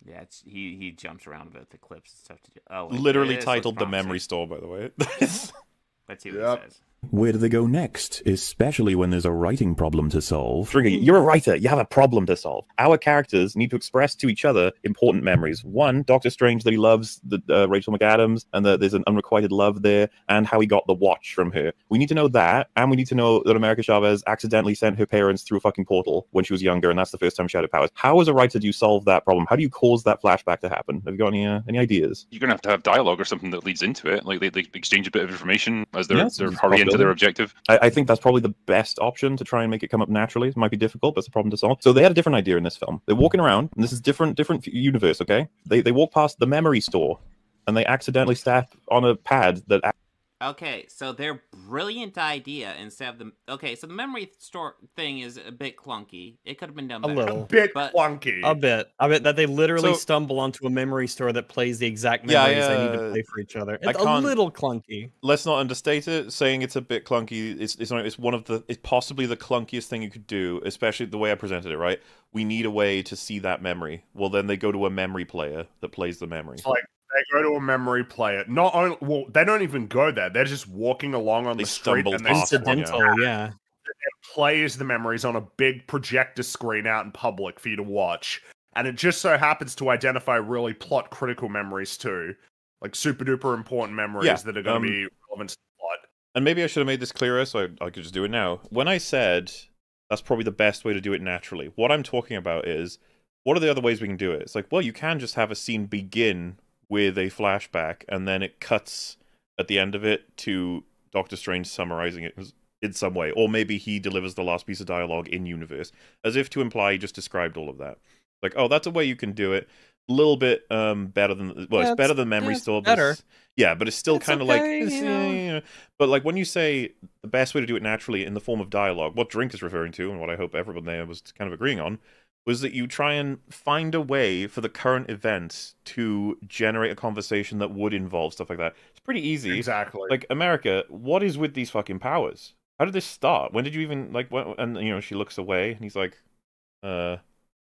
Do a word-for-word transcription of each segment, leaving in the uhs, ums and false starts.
Yeah, it's, he he jumps around with the clips and stuff to do. Oh, literally titled The Memory Store, by the way. Let's see what yep. it says. Where do they go next, especially when there's a writing problem to solve? You're a writer. You have a problem to solve. Our characters need to express to each other important memories. One, Doctor Strange, that he loves the, uh, Rachel McAdams, and that there's an unrequited love there, and how he got the watch from her. We need to know that, and we need to know that America Chavez accidentally sent her parents through a fucking portal when she was younger, and that's the first time she had her powers. How, as a writer, do you solve that problem? How do you cause that flashback to happen? Have you got any uh, any ideas? You're going to have to have dialogue or something that leads into it. Like, they, they exchange a bit of information as they're, Yes, they're hurrying to their objective. I, I think that's probably the best option to try and make it come up naturally. It might be difficult, but it's a problem to solve. So they had a different idea in this film. They're walking around, and this is different, different universe, okay? They they walk past the memory store, and they accidentally step on a pad that... Okay, so their brilliant idea instead of the... Okay, so the memory store thing is a bit clunky. It could have been done better. A little. A bit but... clunky. A bit. I bet that they literally So- stumble onto a memory store that plays the exact Yeah, memories they need yeah, to play for each other. I It's a can't- little clunky. Let's not understate it. Saying it's a bit clunky, it's it's, not, it's one of the, it's possibly the clunkiest thing you could do, especially the way I presented it, right? We need a way to see that memory. Well, then they go to a memory player that plays the memory. It's like they go to a memory player. Not only, well, they don't even go there. They're just walking along on They the street stumble and they past one, Incidental, yeah. it plays the memories on a big projector screen out in public for you to watch. And it just so happens to identify really plot critical memories too. Like super duper important memories Yeah, that are going to um, be relevant to the plot. And maybe I should have made this clearer, so I, I could just do it now. When I said that's probably the best way to do it naturally, what I'm talking about is, what are the other ways we can do it? It's like, well, you can just have a scene begin with a flashback, and then it cuts at the end of it to Doctor Strange summarizing it in some way. Or maybe he delivers the last piece of dialogue in-universe, as if to imply he just described all of that. Like, oh, that's a way you can do it. A little bit um, better than... Well, Yeah, it's better than Memory yeah, Store. But better. it's- yeah, but it's still It's kind of okay, like... It's, you know. yeah, yeah. But like, when you say the best way to do it naturally in the form of dialogue, what Drink is referring to, and what I hope everyone there was kind of agreeing on, was that you try and find a way for the current events to generate a conversation that would involve stuff like that. It's pretty easy. Exactly. Like, America, what is with these fucking powers? How did this start? When did you even, like, when, and, you know, she looks away, and he's like, uh...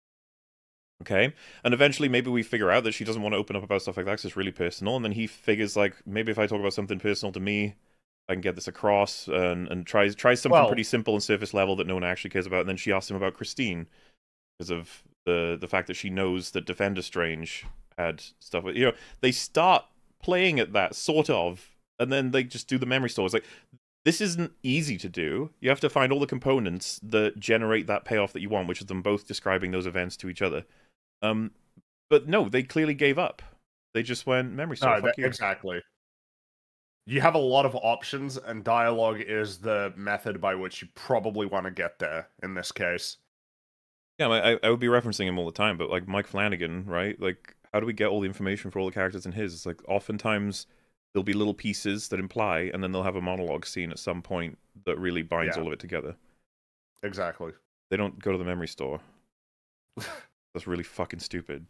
okay. And eventually, maybe we figure out that she doesn't want to open up about stuff like that because it's really personal, and then he figures, like, maybe if I talk about something personal to me, I can get this across, and, and tries, tries something Well- pretty simple and surface level that no one actually cares about, and then she asks him about Christine, because of the the fact that she knows that Defender Strange had stuff with, you know, they start playing at that sort of, and then they just do the memory store. It's like, this isn't easy to do. You have to find all the components that generate that payoff that you want, which is them both describing those events to each other. Um, but no, they clearly gave up. They just went memory store. No, Fuck that- you. exactly. You have a lot of options, and dialogue is the method by which you probably want to get there in this case. Yeah, I, I would be referencing him all the time, but like Mike Flanagan, right? Like, how do we get all the information for all the characters in his? It's like, oftentimes there'll be little pieces that imply, and then they'll have a monologue scene at some point that really binds Yeah. all of it together. Exactly. They don't go to the memory store. That's really fucking stupid.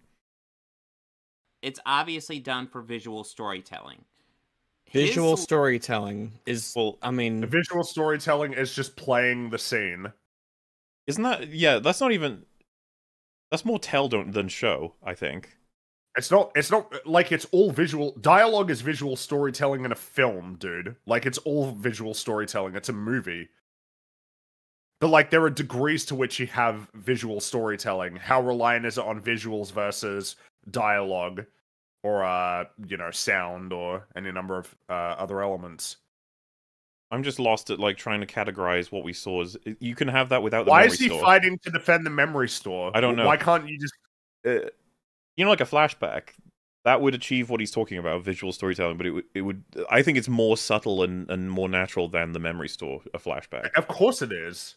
It's obviously done for visual storytelling. Visual His- storytelling is, Well, I mean, The visual storytelling is just playing the scene. Isn't that... Yeah, that's not even... That's more tell don't than show, I think. It's not, it's not, like, it's all visual. Dialogue is visual storytelling in a film, dude. Like, it's all visual storytelling. It's a movie. But, like, there are degrees to which you have visual storytelling. How reliant is it on visuals versus dialogue? Or, uh, you know, sound, or any number of uh, other elements. I'm just lost at, like, trying to categorize what we saw as... You can have that without the Why memory is he store. fighting to defend the memory store? I don't know. Why can't you just... Uh, you know, like a flashback, that would achieve what he's talking about, visual storytelling, but it would... It would I think it's more subtle and, and more natural than the memory store, a flashback. Of course it is.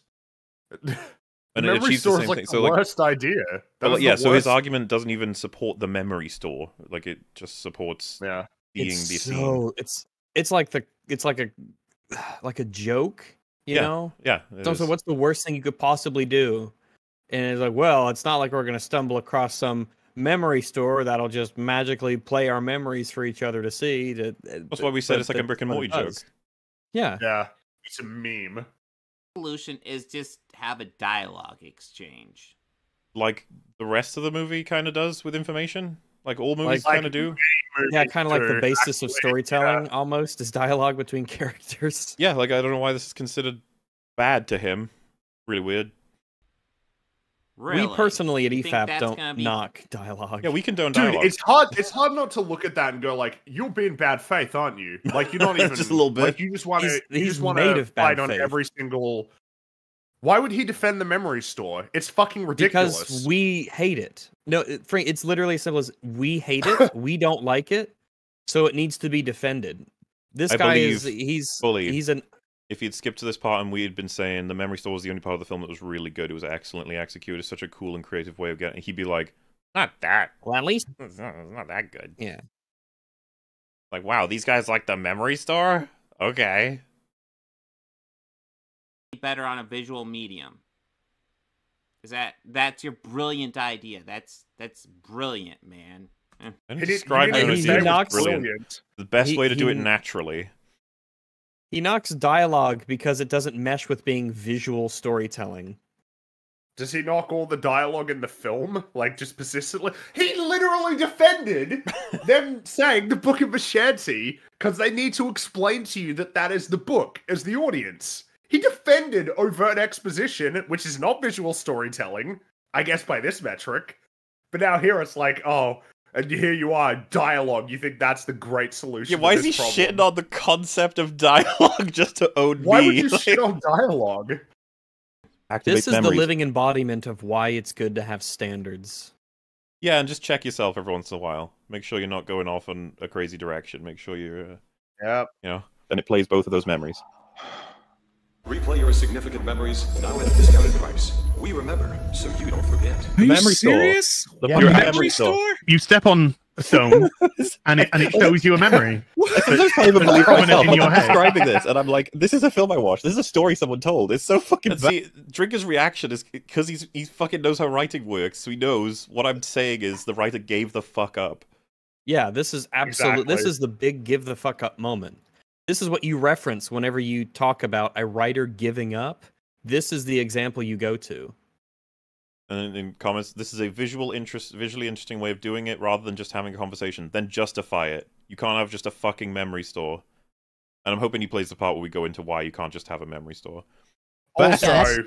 And the it memory achieves the store is is same like thing. the So, like, worst idea. That But, was yeah, the so his worst. argument doesn't even support the memory store. Like, it just supports Yeah. being it's the scene. so, it's, it's like the, it's like a, like a joke, you Yeah, know? Yeah. it So, so is. what's the worst thing you could possibly do? And it's like, well, it's not like we're going to stumble across some memory store that'll just magically play our memories for each other to see. To, That's why we said it's like a brick and morty joke. Yeah. Yeah. It's a meme. Solution is just have a dialogue exchange. like the rest of the movie kind of does with information. Like all movies Like- kind of do. Yeah, kind of like the to basis of actually- storytelling yeah. almost is dialogue between characters. Yeah, like I don't know why this is considered bad to him. Really weird. Really? We personally at You think E F A P that's don't gonna be- knock dialogue. Yeah, we condone Dude, dialogue. it's hard. It's hard not to look at that and go like, "You're being bad faith, aren't you?" Like you're not even Just a little bit. Like you just want to. He's- You he's just want made to of bad fight on faith. every single. Why would he defend the memory store? It's fucking ridiculous. Because we hate it. No, it- Frank, it's literally as simple as we hate it. We don't like it, so it needs to be defended. This I guy is believe he's fully. he's an If you'd skipped to this part and we had been saying the memory store was the only part of the film that was really good, it was excellently executed, such a cool and creative way of getting, he'd be like, not that. well at least It's not, it's not that good. yeah. Like, wow, these guys like the memory store? Okay. Better on a visual medium. Is that that's your brilliant idea? That's that's brilliant, man. Eh. I He didn't did- describe he it didn't as say it it was knocks- brilliant. The best He- way to do he- it naturally. He knocks dialogue because it doesn't mesh with being visual storytelling. Does he knock all the dialogue in the film, like just persistently? He literally defended them saying the Book of Vishanti because they need to explain to you that that is the book as the audience. He defended overt exposition, which is not visual storytelling, I guess by this metric. But now here it's like, oh, and here you are, dialogue. You think that's the great solution? Yeah, why to is he this problem? shitting on the concept of dialogue just to own Why me? would you Like, shit on dialogue? Activate This is memories. the living embodiment of why it's good to have standards. yeah, and just check yourself every once in a while. Make sure you're not going off on a crazy direction. Make sure you're, uh, Yep. you know. And it plays both of those memories. Replay your significant memories now at a discounted price. We remember, so you don't forget. Are you memory store. serious? The Your fucking memory, memory store? store. You step on a stone, and it and it shows you a memory. I sometimes can't even believe Prominent myself. in I'm your head. describing this, and I'm like, this is a film I watched. This is a story someone told. It's so fucking And bad. see, Drinker's reaction is because he's he fucking knows how writing works, so he knows what I'm saying is the writer gave the fuck up. Yeah, this is absolute. This Exactly. is the big give the fuck up moment. This is what you reference whenever you talk about a writer giving up. This is the example you go to. And in comments, this is a visual interest, visually interesting way of doing it, rather than just having a conversation. Then justify it. You can't have just a fucking memory store. And I'm hoping he plays the part where we go into why you can't just have a memory store. Also,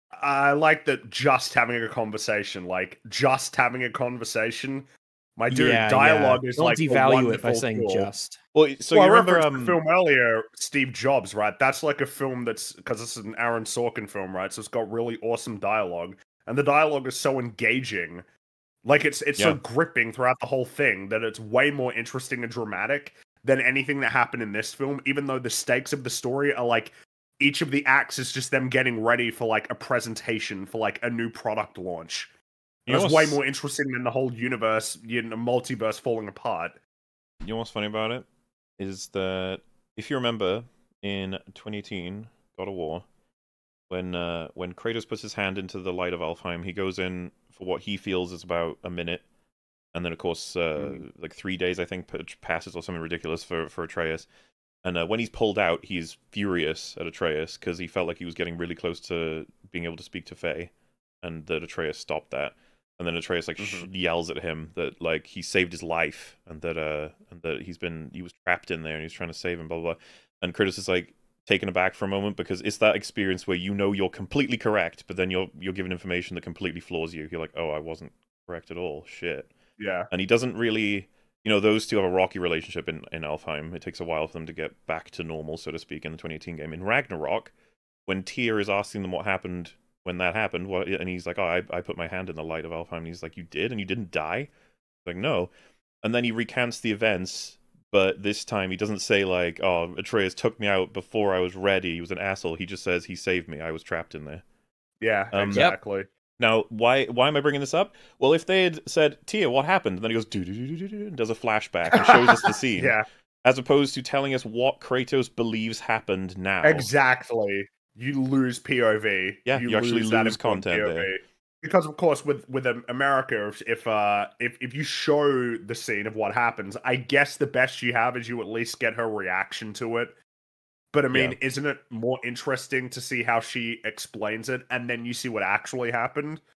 I like that just having a conversation, like just having a conversation. My dude, yeah, dialogue yeah. is Don't like a devalue it by wonderful saying tool. just. Well, so well, you I remember referenced um, the film earlier, Steve Jobs, right? That's like a film that's because this is an Aaron Sorkin film, right? So it's got really awesome dialogue, and the dialogue is so engaging, like it's it's so Yeah. gripping throughout the whole thing that it's way more interesting and dramatic than anything that happened in this film. Even though the stakes of the story are like each of the acts is just them getting ready for like a presentation for like a new product launch. You know That's way what's- more interesting than the whole universe, you know, multiverse falling apart. You know what's funny about it? Is that if you remember in twenty eighteen, God of War, when uh, when Kratos puts his hand into the light of Alfheim, he goes in for what he feels is about a minute, and then of course, uh, Mm. like three days I think p- passes or something ridiculous for for Atreus. And uh, when he's pulled out, he's furious at Atreus because he felt like he was getting really close to being able to speak to Faye, and that Atreus stopped that. And then Atreus like sh- yells at him that like he saved his life and that uh and that he's been he was trapped in there and he was trying to save him, blah blah blah. And Kratos is like taken aback for a moment because it's that experience where you know you're completely correct, but then you're you're given information that completely floors you. You're like, oh, I wasn't correct at all. Shit. Yeah. And he doesn't really, you know, those two have a rocky relationship in in Alfheim. It takes a while for them to get back to normal, so to speak, in the twenty eighteen game. In Ragnarok, when Tyr is asking them what happened. When that happened, what, and he's like, oh, I, I put my hand in the light of Alfheim, and he's like, you did? And you didn't die? Like, no. And then he recounts the events, but this time he doesn't say, like, oh, Atreus took me out before I was ready, he was an asshole. He just says, he saved me, I was trapped in there. Yeah, Um, exactly. Now, why why am I bringing this up? Well, if they had said, Tia, what happened? And then he goes, do-do-do-do-do, and does a flashback and shows us the scene. Yeah, As opposed to telling us what Kratos believes happened now. exactly. You lose P O V. Yeah, you actually that lose important content P O V. there. Because of course, with with um, America, if if, uh, if if you show the scene of what happens, I guess the best you have is you at least get her reaction to it. But I mean, Yeah. isn't it more interesting to see how she explains it, and then you see what actually happened?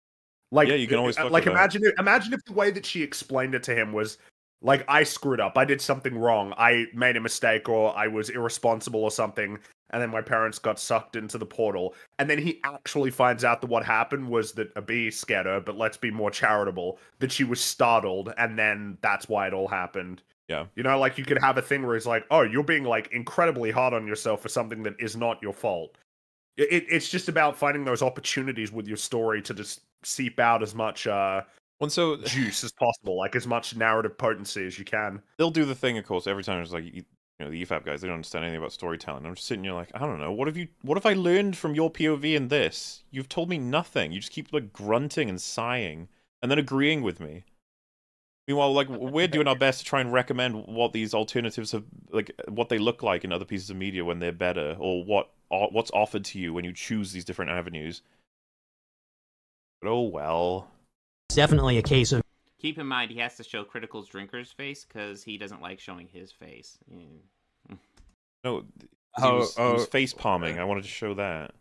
Like, Yeah, you can always fuck like with that. imagine if, imagine if the way that she explained it to him was like, I screwed up, I did something wrong, I made a mistake, or I was irresponsible or something, and then my parents got sucked into the portal, and then he actually finds out that what happened was that a bee scared her, but let's be more charitable, that she was startled, and then that's why it all happened. Yeah. You know, like, you could have a thing where it's like, oh, you're being, like, incredibly hard on yourself for something that is not your fault. It, it's just about finding those opportunities with your story to just seep out as much, uh... Well, so juice as possible, like as much narrative potency as you can. They'll do the thing, of course, every time it's like, you know, the E F A P guys, they don't understand anything about storytelling. I'm just sitting here like, I don't know, what have you, what have I learned from your P O V in this? You've told me nothing. You just keep like grunting and sighing, and then agreeing with me. Meanwhile, like, we're doing our best to try and recommend what these alternatives have, like, what they look like in other pieces of media when they're better, or what what's offered to you when you choose these different avenues. But oh well. Definitely a case of... Keep in mind, he has to show Critical's drinker's face because he doesn't like showing his face. Yeah. No, he Oh, was, he oh, was face palming. I wanted to show that.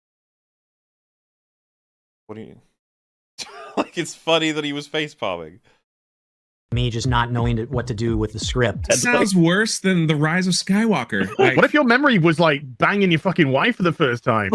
What do you... like, it's funny that he was face palming. Me just not knowing what to do with the script. It sounds worse than The Rise of Skywalker. Like, what if your memory was like banging your fucking wife for the first time?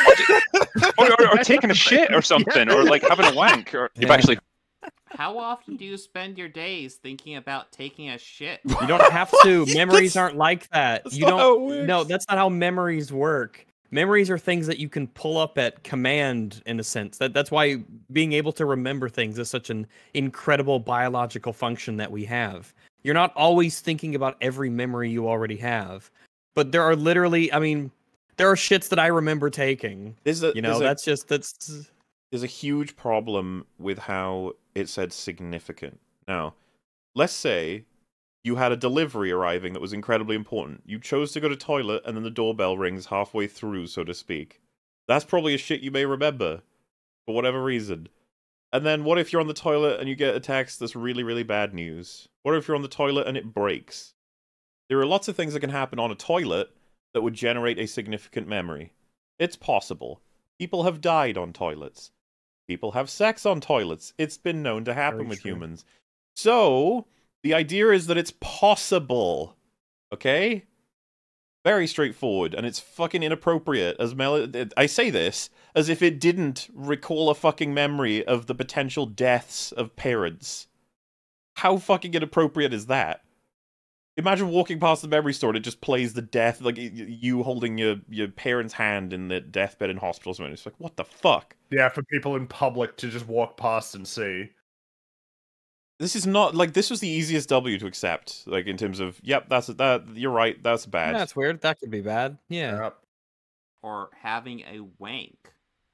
or, or, or taking a shit or something, yeah. or like having a wank, or you've yeah. actually... How often do you spend your days thinking about taking a shit? You don't have to. Memories aren't like that. That's You not how it don't. works. No, that's not how memories work. Memories are things that you can pull up at command, in a sense. That that's why being able to remember things is such an incredible biological function that we have. You're not always thinking about every memory you already have, but there are literally, I mean, there are shits that I remember taking. There's a, you know, there's that's a, just that's. There's a huge problem with how it said significant. Now, let's say you had a delivery arriving that was incredibly important. You chose to go to toilet, and then the doorbell rings halfway through, so to speak. That's probably a shit you may remember, for whatever reason. And then what if you're on the toilet and you get a text that's really, really bad news? What if you're on the toilet and it breaks? There are lots of things that can happen on a toilet that would generate a significant memory. It's possible. People have died on toilets. People have sex on toilets. It's been known to happen Very with true. humans. So, the idea is that it's possible. Okay? Very straightforward, and it's fucking inappropriate. As Mel, I say this as if it didn't recall a fucking memory of the potential deaths of parents. How fucking inappropriate is that? Imagine walking past the memory store and it just plays the death, like you holding your, your parents' hand in the deathbed in hospital or something. It's like, what the fuck? Yeah, for people in public to just walk past and see. This is not, like, this was the easiest W to accept, like, in terms of, yep, that's, that, you're right, that's bad. That's weird. That could be bad. Yeah. Yep. Or having a wank.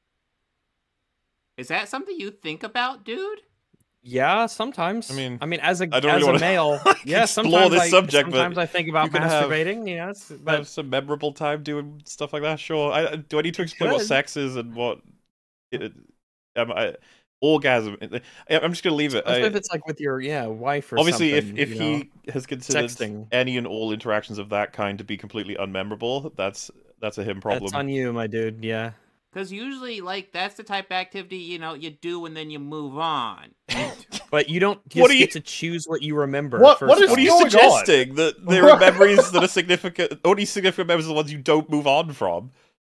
Is that something you think about, dude? Yeah, sometimes. I mean, I mean, as a I don't as really a wanna, male, like, yeah, explore sometimes this I, subject, but sometimes I think about you can have- masturbating. You know, it's, but Have some memorable time doing stuff like that, sure. I, do I need to explain what Good. sex is and what... It, um, I, orgasm... I'm just gonna leave it. especially I, if it's like with your yeah wife or obviously, if, something. if you he know? has considered Sexting. any and all interactions of that kind to be completely unmemorable, that's that's a him problem. That's on you, my dude. Yeah. Because usually, like, that's the type of activity, you know, you do and then you move on. But you don't just What are you- get to choose what you remember. What- first what is off. What are you going on? suggesting? That there are memories that are significant, only significant memories are the ones you don't move on from?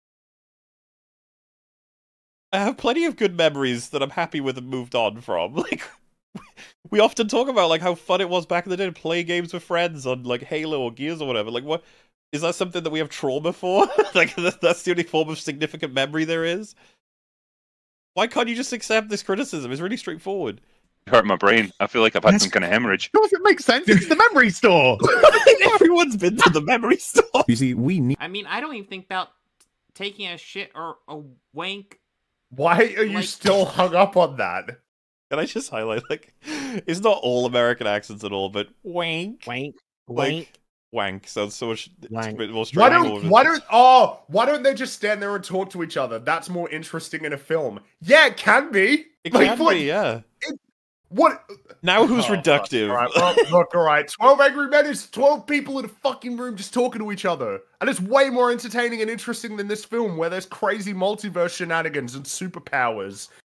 I have plenty of good memories that I'm happy with and moved on from. Like, we often talk about, like, how fun it was back in the day to play games with friends on, like, Halo or Gears or whatever. Like, what? Is that something that we have trauma for? Like, that's the only form of significant memory there is? Why can't you just accept this criticism? It's really straightforward. Hurt my brain. I feel like I've had That's- some kind of hemorrhage. Of course, it makes sense. It's the memory store. Everyone's been to the memory store. You see, we need I mean, I don't even think about taking a shit or a wank. Why are you Like- still hung up on that? Can I just highlight, like, it's not all American accents at all, but wank. Wank, Like, wank. wank sounds so much Wank. a bit more Why straightforward. don't why don't oh why don't they just stand there and talk to each other? That's more interesting in a film. Yeah, it can be. It Like, can what- be, yeah. What? Now who's Oh, reductive? All right, well, look, all right. Twelve angry men is twelve people in a fucking room just talking to each other, and it's way more entertaining and interesting than this film where there's crazy multiverse shenanigans and superpowers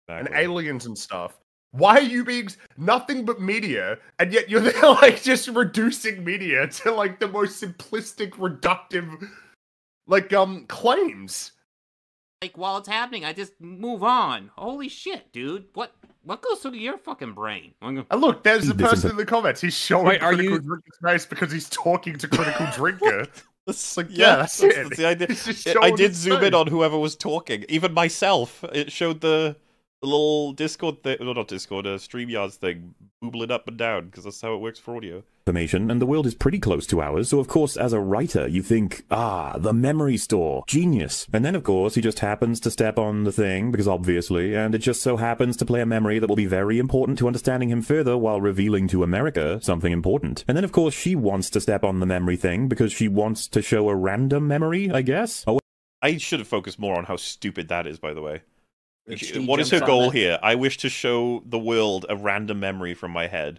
and Exactly. aliens and stuff. Why are you being nothing but media, and yet you're there like just reducing media to like the most simplistic, reductive, like um claims? Like while it's happening, I just move on. Holy shit, dude! What what goes through your fucking brain? And look, there's the This person is a- in the comments. He's showing Wait, are Critical you- Drinker's face because he's talking to Critical Drinker. That's like, yeah, that's it. That's the idea. He's just I showing did his zoom face. in on whoever was talking. Even myself. It showed the, the little Discord thing. No, not Discord, uh, StreamYards thing. Boobling up and down, because that's how it works for audio. Information, and the world is pretty close to ours, so of course, as a writer, you think, ah, the memory store, genius. And then, of course, he just happens to step on the thing, because obviously, and it just so happens to play a memory that will be very important to understanding him further while revealing to America something important. And then, of course, she wants to step on the memory thing, because she wants to show a random memory, I guess? Oh, I should have focused more on how stupid that is, by the way. That she What is her jumps on goal that. here? I wish to show the world a random memory from my head.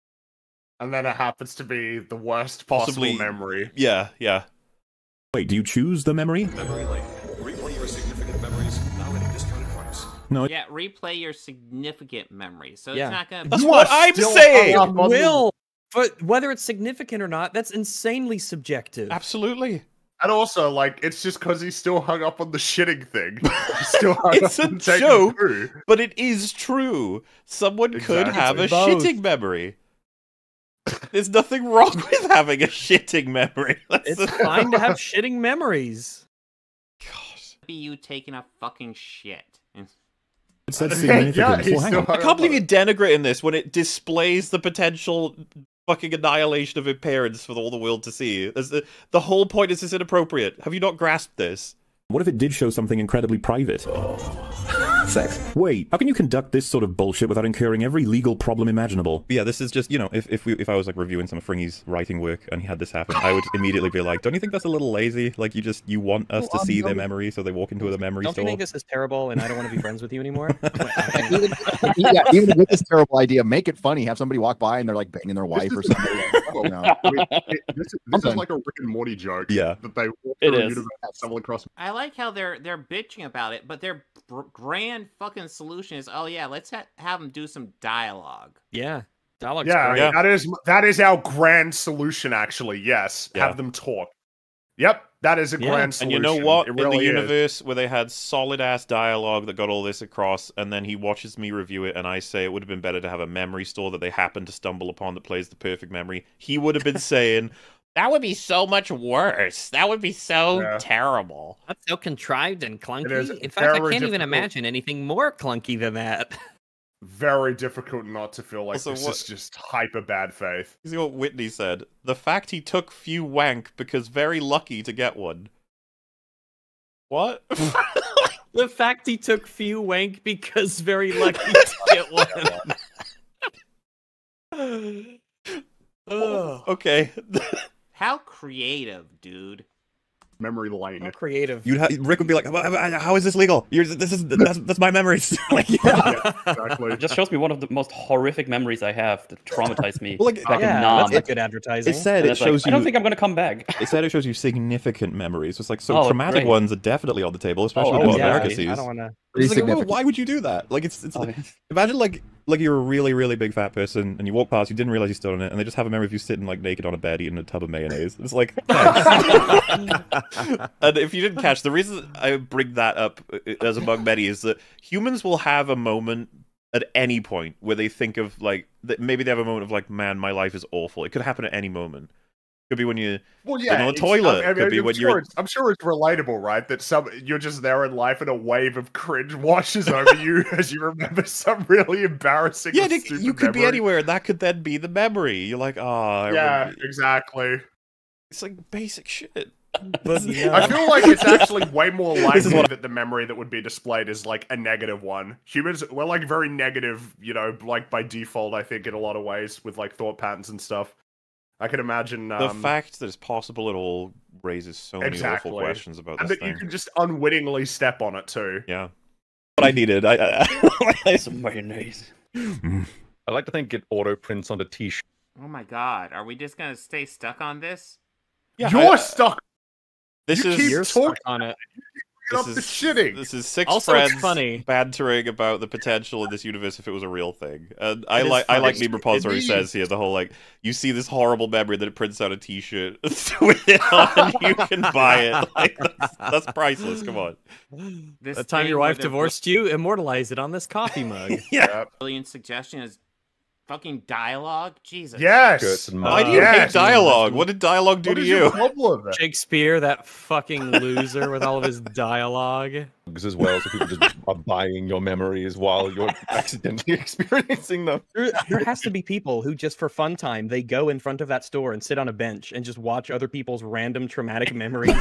And then it happens to be the worst possible Possibly- memory. Yeah, yeah. wait, do you choose the memory? Memory lane. Replay your significant memories now at a discounted price. No, Yeah, replay your significant memory. So Yeah. it's not gonna. That's You what are I'm still saying! hung up on the- Will, but whether it's significant or not, that's insanely subjective. Absolutely. And also, like, it's just because he's still hung up on the shitting thing. He's still hung It's up a on taking joke. poo. But it is true. Someone could Exactly. have a It's both. shitting memory. There's nothing wrong with having a shitting memory. That's It's fine to have shitting memories. God. Be you taking a fucking shit. it said Yeah, significant. he's well, hang still on. hung I up can't on believe it. you're denigrating this when it displays the potential fucking annihilation of her parents for all the world to see. There's the, the whole point is it's inappropriate. Have you not grasped this? What if it did show something incredibly private? Sex. Wait, how can you conduct this sort of bullshit without incurring every legal problem imaginable? Yeah, this is just, you know, if if, we, if I was like reviewing some of Fringy's writing work and he had this happen, I would immediately be like, don't you think that's a little lazy? Like, you just, you want us Well, to see um, their no. memory, so they walk into the memory Don't store? you think this is terrible and I don't want to be friends with you anymore? even, yeah, even with this terrible idea, make it funny. Have somebody walk by and they're like banging their wife or is- something. Like, oh, no. I mean, it- this is, this is Something. like a Rick and Morty joke. Yeah. That they walk It through a is. universe and stumble across. I like how they're they're bitching about it, but their br- grand fucking solution is, oh yeah, let's ha- have them do some dialogue. Yeah, dialogue's Yeah, great. Yeah. that is that is our grand solution. Actually, yes, Yeah. have them talk. Yep, that is a Yeah. grand And solution. you know what? It In really the is. universe where they had solid ass dialogue that got all this across, and then he watches me review it, and I say it would have been better to have a memory store that they happen to stumble upon that plays the perfect memory, he would have been saying, that would be so much worse. That would be so Yeah. terrible. That's so contrived and clunky. is In fact, I very can't even difficult. imagine anything more clunky than that. Very difficult not to feel like Also, this what- is just hyper bad faith. You see what Whitney said? The fact he took few wank because very lucky to get one. What? The fact he took few wank because very lucky to get one. Ugh. Okay. How creative, dude. Memory lane. How creative. You'd ha- Rick would be like, "How- how how is this legal? You're, this is that's, that's my memories." Like, yeah. Yeah, exactly. It just shows me one of the most horrific memories I have that traumatized me Well, like, back yeah, in Nam. that's not good advertising. It said And it it's like, shows I don't you. think I'm going to come back. It said it shows you significant memories. It's like so Oh, traumatic great. ones are definitely on the table, especially Oh, with what yeah, America I, sees. I don't want to. Pretty It's like, well, significant. why would you do that? Like, it's it's Oh, like, imagine like like you're a really really big fat person and you walk past, you didn't realize you stood on it, and they just have a memory of you sitting like naked on a bed eating a tub of mayonnaise. It's like, thanks. And if you didn't catch, the reason I bring that up uh, as among many is that humans will have a moment at any point where they think of like that maybe they have a moment of like, man, my life is awful. It could happen at any moment. Could be when you Well, Sitting on the it's- toilet. I mean, Could be I'm, when sure you're- it's, I'm sure it's relatable, right? That some you're just there in life and a wave of cringe washes over you as you remember some really embarrassing. yeah, or Nick, stupid you could be memory. anywhere, and that could then be the memory. You're like, oh, I Yeah, remember- exactly. it's like basic shit. But, yeah. I feel like it's actually way more This is likely what- that the memory that would be displayed is like a negative one. Humans, we're like very negative, you know, like by default, I think, in a lot of ways with like thought patterns and stuff. I can imagine um, The fact that it's possible at all raises so many exactly. awful questions about and this that you thing. can just unwittingly step on it too. Yeah. What I needed. I, I, Some mayonnaise. I like to think it auto prints on a t-shirt. Oh my god, are we just gonna stay stuck on this? Yeah, You're I- stuck. This You is keep You're talking stuck on it. Get up is, the shitting. This is six Also, friends it's funny. bantering about the potential of this universe if it was a real thing. And I It is like I funny. like Meme Repository says here, the whole like, you see this horrible memory that it prints out a t-shirt with it on and you can buy it. Like, that's, that's priceless, come on. This the time your wife divorced you, immortalize it on this coffee mug. Yeah. Brilliant suggestion is fucking dialogue. Jesus. Yes. Why do you yes. hate dialogue? What did dialogue do What to is you? your problem? Shakespeare, that fucking loser with all of his dialogue. As well, so people just are buying your memories while you're accidentally experiencing them. There, there has to be people who just for fun time, they go in front of that store and sit on a bench and just watch other people's random traumatic memories.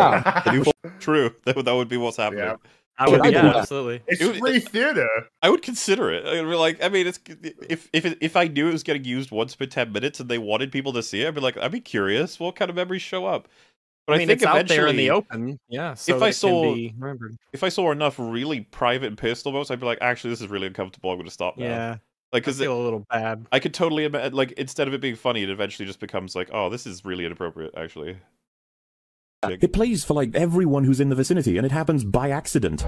True. That, that would be what's happening. Yeah. I would, yeah, absolutely. It's It would- free theater. I would consider it. I'd be like, I mean, it's if if it, if I knew it was getting used once per ten minutes and they wanted people to see it, I'd be like, I'd be curious. What kind of memories show up? But I I, mean, think it's out eventually, there in the open. Yeah, so if that I it saw, can be remembered. if I saw enough really private and personal moments, I'd be like, actually, this is really uncomfortable. I'm going to stop now. Yeah, like I because feel a little bad. I could totally imagine, like, instead of it being funny, it eventually just becomes like, oh, this is really inappropriate, actually. It plays for like everyone who's in the vicinity, and it happens by accident.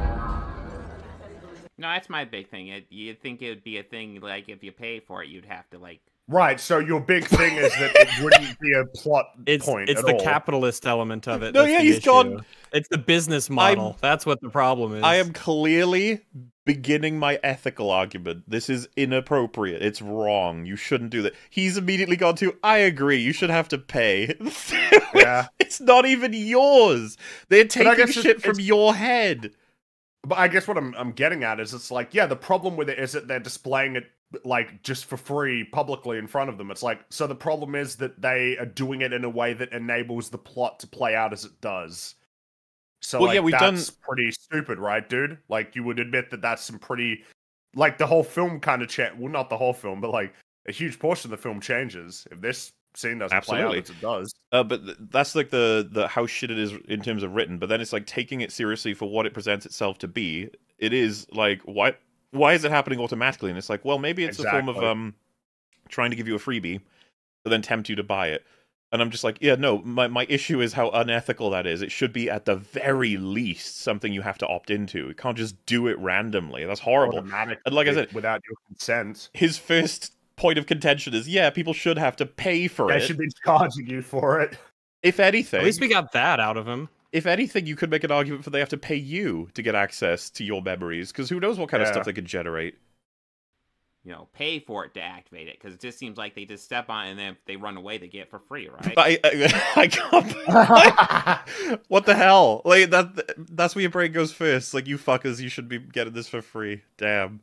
No, that's my big thing. It, you'd think it would be a thing, like, if you pay for it, you'd have to, like... Right, so your big thing is that it wouldn't be a plot It's point it's at the all. capitalist element of it. No, that's yeah, the he's issue. gone- It's the business model. I'm- That's what the problem is. I am clearly beginning my ethical argument. This is inappropriate. It's wrong. You shouldn't do that. He's immediately gone to, I agree, you should have to pay. Yeah. It's not even yours. They're But I taking guess shit it's- from it's- your head. But I guess what I'm I'm getting at is it's like, yeah, the problem with it is that they're displaying it like just for free publicly in front of them. It's like, so the problem is that they are doing it in a way that enables the plot to play out as it does. So Well, like, yeah, we've that's done- pretty stupid, right, dude? Like, you would admit that that's some pretty, like, the whole film kind of cha- well, not the whole film, but like a huge portion of the film changes if this scene doesn't Absolutely. play out as it does. Uh, but th- that's like the the how shit it is in terms of written. But then it's like taking it seriously for what it presents itself to be. It is like, why why is it happening automatically? And it's like, well, maybe it's a form of Exactly. um trying to give you a freebie, but then tempt you to buy it. And I'm just like, yeah, no, my my issue is how unethical that is. It should be at the very least something you have to opt into. You can't just do it randomly. That's horrible. Automatically, And like I said, without your consent, his first point of contention is, yeah, people should have to pay for they it. should be charging you for it. If anything, At least we got that out of him. if anything, you could make an argument for they have to pay you to get access to your memories, because who knows what kind of Yeah. stuff they could generate. You know, pay for it to activate it, because it just seems like they just step on it, and then if they run away, they get it for free, right? I, I, I can't. What the hell? Like that. That's where your brain goes first. Like, you fuckers, you should be getting this for free. Damn.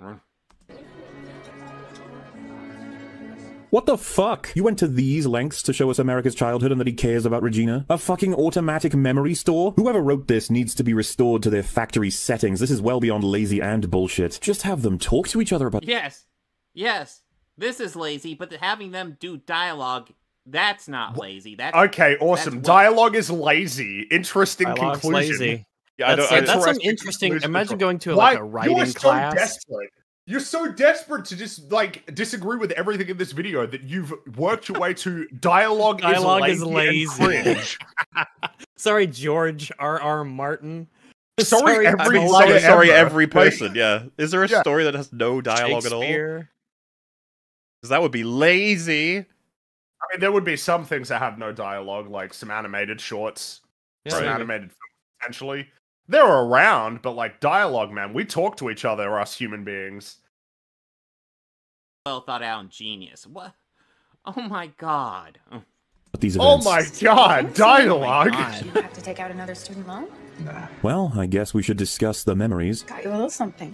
What the fuck? You went to these lengths to show us America's childhood and that he cares about Regina? A fucking automatic memory store? Whoever wrote this needs to be restored to their factory settings. This is well beyond lazy and bullshit. Just have them talk to each other about- Yes, yes, this is lazy, but having them do dialogue, that's not lazy. That's Okay, awesome. that's what- Dialogue is lazy. Interesting Dialogue's conclusion. lazy. Yeah, I That's, don't. I, that's some Interesting interesting. conclusion Imagine from- going to Why- like a writing you are so class. desperate. You're so desperate to just like disagree with everything in this video that you've worked your way to dialogue, Dialogue is is lazy. lazy. And cringe. Sorry, George R. R. Martin. Sorry, I'm every sorry, writer sorry, ever. every Like, person. Yeah. Is there a Yeah. story that has no dialogue at all? Shakespeare. Because that would be lazy. I mean, there would be some things that have no dialogue, like some animated shorts, Yeah, some maybe. animated films, potentially. They're around, but like dialogue, man, we talk to each other, us human beings. well thought out and genius. What? Oh my god. Oh. these Oh events. my god, dialogue! God. You have to take out another student loan? Well, I guess we should discuss the memories. Got you a little something.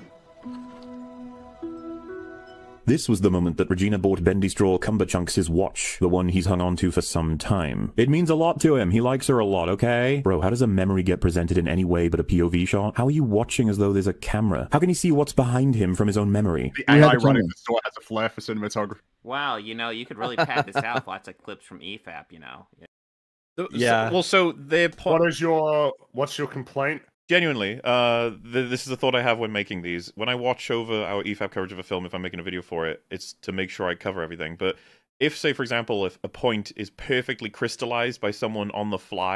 This was the moment that Regina bought Bendy Straw Cumberchunks his watch, the one he's hung on to for some time. It means a lot to him. He likes her a lot, okay? Bro, how does a memory get presented in any way but a P O V shot? How are you watching as though there's a camera? How can he see what's behind him from his own memory? The A I running the store has a flair for cinematography. Wow, you know, you could really pad this out with lots of clips from E F A P, you know. Yeah. So- Yeah. So, well, so their point. What is your what's your complaint? Genuinely, uh, th this is a thought I have when making these. When I watch over our E F A P coverage of a film, if I'm making a video for it, it's to make sure I cover everything. But if, say, for example, if a point is perfectly crystallized by someone on the fly,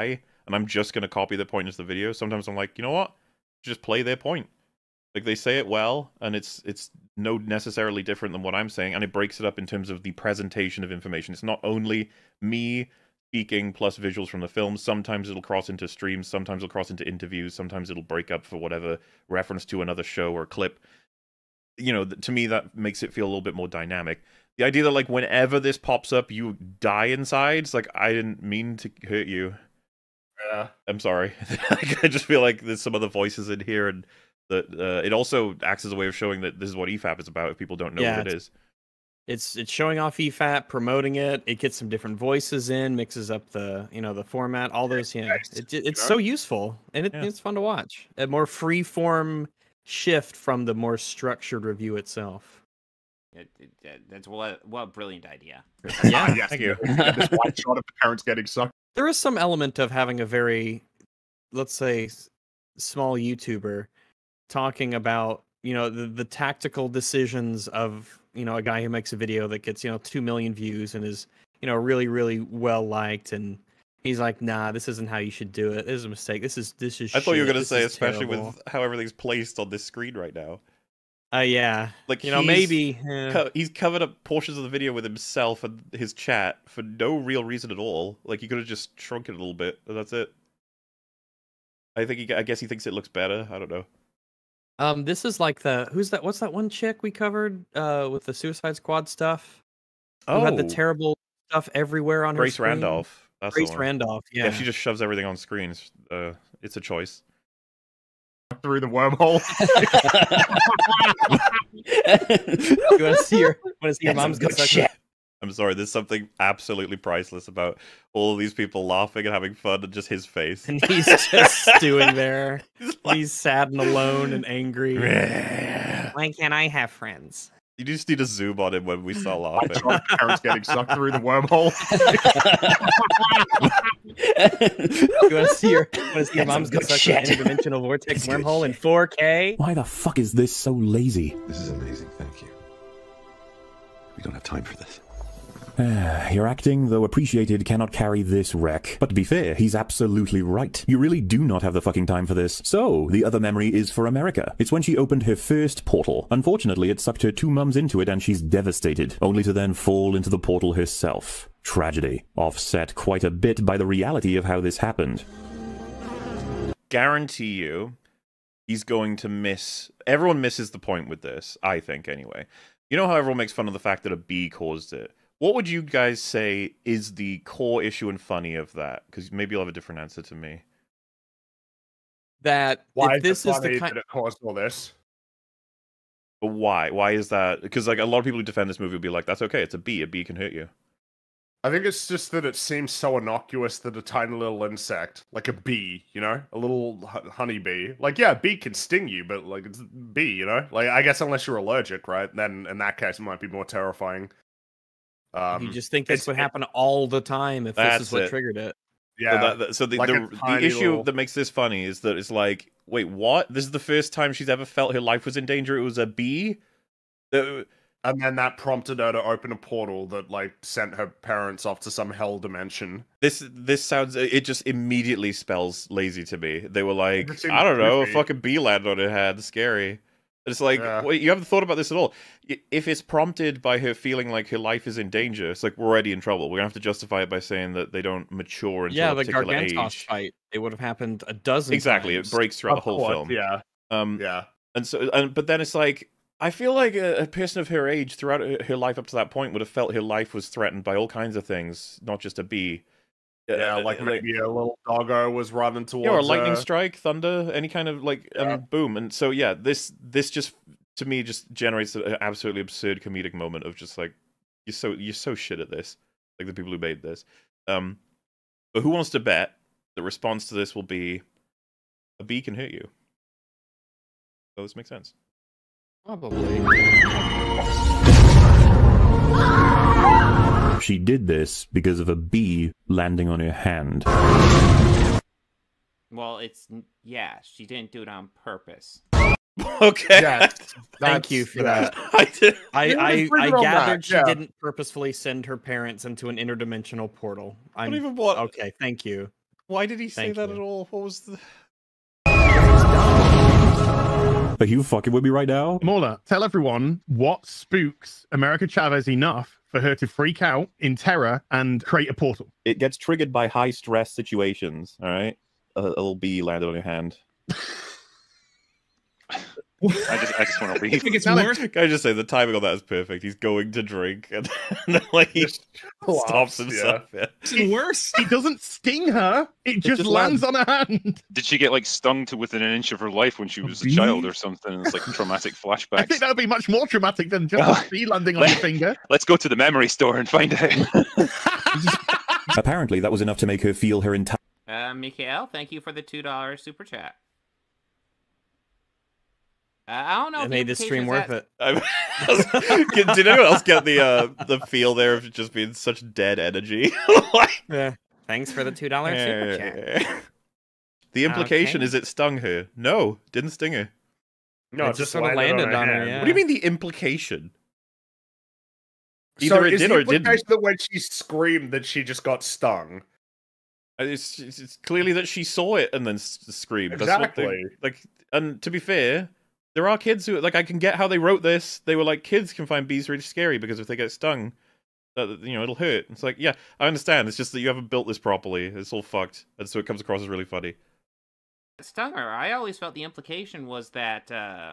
and I'm just going to copy their point into the video, sometimes I'm like, you know what? Just play their point. Like, they say it well, and it's it's no necessarily different than what I'm saying, and it breaks it up in terms of the presentation of information. It's not only me speaking plus visuals from the film. Sometimes it'll cross into streams, sometimes it'll cross into interviews, sometimes it'll break up for whatever reference to another show or clip. You know, to me, that makes it feel a little bit more dynamic. The idea that, like, whenever this pops up, you die inside, it's like, I didn't mean to hurt you. Yeah. I'm sorry. Like, I just feel like there's some other voices in here, and that uh, it also acts as a way of showing that this is what E FAP is about if people don't know Yeah, what it it's- is. It's it's showing off E FAP, promoting it. It gets some different voices in, mixes up the you know the format, all those. Yeah, it, it- it's so useful, and it, Yeah. it's fun to watch. A more free form shift from the more structured review itself. It, it, it- that's what what a brilliant idea. Yeah, yes, Thank you. This one shot of the parents getting sucked. There is some element of having a very, let's say, s- small YouTuber talking about you know the, the tactical decisions of you know a guy who makes a video that gets you know two million views and is you know really really well liked, and he's like, nah, this isn't how you should do it. This is a mistake. This is this is. I thought you were shit. going to This say, is especially terrible." with how everything's placed on this screen right now. Uh, yeah. Like, you know, he's maybe eh. co- he's covered up portions of the video with himself and his chat for no real reason at all. Like, you could have just shrunk it a little bit, and that's it. I think he, I guess he thinks it looks better. I don't know. Um, this is like the who's that? What's that one chick we covered? Uh, with the Suicide Squad stuff. Who had the Oh. terrible stuff everywhere on her Grace screen? Randolph. That's the Grace one. Randolph. Yeah. She just shoves everything on screens. Uh, it's a choice. Through the wormhole. You want to see your want to see your That's some mom's good good shit. I'm sorry, there's something absolutely priceless about all of these people laughing and having fun and just his face. And he's just stewing there. He's sad and alone and angry. Why can't I have friends? You just need to zoom on him when we start laughing. Shot of the parents getting sucked through the wormhole. You want to see your want to see your That's mom's some good good such shit. an interdimensional vortex That's good wormhole in four K? Why the fuck is this so lazy? This is amazing, thank you. We don't have time for this. Your acting, though appreciated, cannot carry this wreck. But to be fair, he's absolutely right. You really do not have the fucking time for this. So, the other memory is for America. It's when she opened her first portal. Unfortunately, it sucked her two mums into it and she's devastated, only to then fall into the portal herself. Tragedy. Offset quite a bit by the reality of how this happened. Guarantee you, he's going to miss... Everyone misses the point with this, I think, anyway. You know how everyone makes fun of the fact that a bee caused it? What would you guys say is the core issue and funny of that? Because maybe you'll have a different answer to me. That Why if this is, is the funny kind that it caused all this? But why? Why is that? Because like a lot of people who defend this movie will be like, that's okay, it's a bee. A bee can hurt you. I think it's just that it seems so innocuous that a tiny little insect, like a bee, you know, a little hu- honey bee, like, yeah, a bee can sting you, but like it's a bee, you know, like I guess unless you're allergic, right? Then in that case, it might be more terrifying. Um, you just think this it's- would happen all the time if this That's is what it. triggered it. Yeah. So, that, that- so the, like the, a the tiny issue little- that makes this funny is that it's like, wait, what? This is the first time she's ever felt her life was in danger. It was a bee? Uh, And then that prompted her to open a portal that like sent her parents off to some hell dimension. This this sounds, it just immediately spells lazy to me. They were like, just seems I don't know, a creepy. fucking bee landed on her head, scary. It's like, Yeah. wait, you haven't thought about this at all. I- If it's prompted by her feeling like her life is in danger, it's like, we're already in trouble. We're gonna have to justify it by saying that they don't mature until Yeah, a the particular Gargantos age. fight. It would have happened a dozen Exactly, times. it breaks throughout Of the whole course, film. Yeah. Um, Yeah. And so, and but then it's like, I feel like a, a person of her age throughout her her life up to that point would have felt her life was threatened by all kinds of things, not just a bee. Yeah, Uh, like maybe a little doggo was running towards yeah, or a lightning her. strike, thunder, any kind of like, Yeah. and boom. And so yeah, this this just to me just generates an absolutely absurd comedic moment of just like, you're so you're so shit at this, like the people who made this. Um, but who wants to bet the response to this will be a bee can hurt you? So this makes sense. Probably. She did this because of a bee landing on her hand. Well, it's yeah, she didn't do it on purpose. Okay. Yes, Thank that's- you for yeah. that. I did. I, You I, can bring I it on back, gathered she yeah. didn't purposefully send her parents into an interdimensional portal. I'm Not even what. okay. Thank you. Why did he say Thank that you. at all? What was the... Are you fucking with me right now? Mola, tell everyone what spooks America Chavez enough for her to freak out in terror and create a portal. It gets triggered by high stress situations. All right, a, a little bee landed on your hand. I just, I just want to leave. I think it's more. Can I just say the timing on that is perfect? He's going to drink and then like he Just stops laughs, himself. Yeah. It's worse. It doesn't sting her. It just, just lands lands. on her hand. Did she get like stung to within an inch of her life when she was a bee? child or something? It's like traumatic I think flashbacks. that would be much more traumatic than just a bee landing on your finger. Let's go to the memory store and find out. Apparently, that was enough to make her feel her entire. Uh, Mikhail, thank you for the two dollar super chat. Uh, I don't know. It if made the stream worth implications it. I- Did anyone else get the uh, the feel there of it just being such dead energy? Like- Yeah. Thanks for the two dollar super chat. The implication Okay. is it stung her. No, didn't sting her. No, It it just just sorta landed, landed on her on her, hand. yeah. What do you mean the implication? So Either it is did the or it didn't. implication that when she screamed that she just got stung? Uh, It's, it's, it's clearly that she saw it and then s- screamed. That's what they- Exactly. like, and to be fair, there are kids who like I can get how they wrote this. They were like, kids can find bees really scary because if they get stung, that you know it'll hurt. It's like, yeah, I understand. It's just that you haven't built this properly. It's all fucked, and so it comes across as really funny. stung her. I always felt the implication was that. Uh,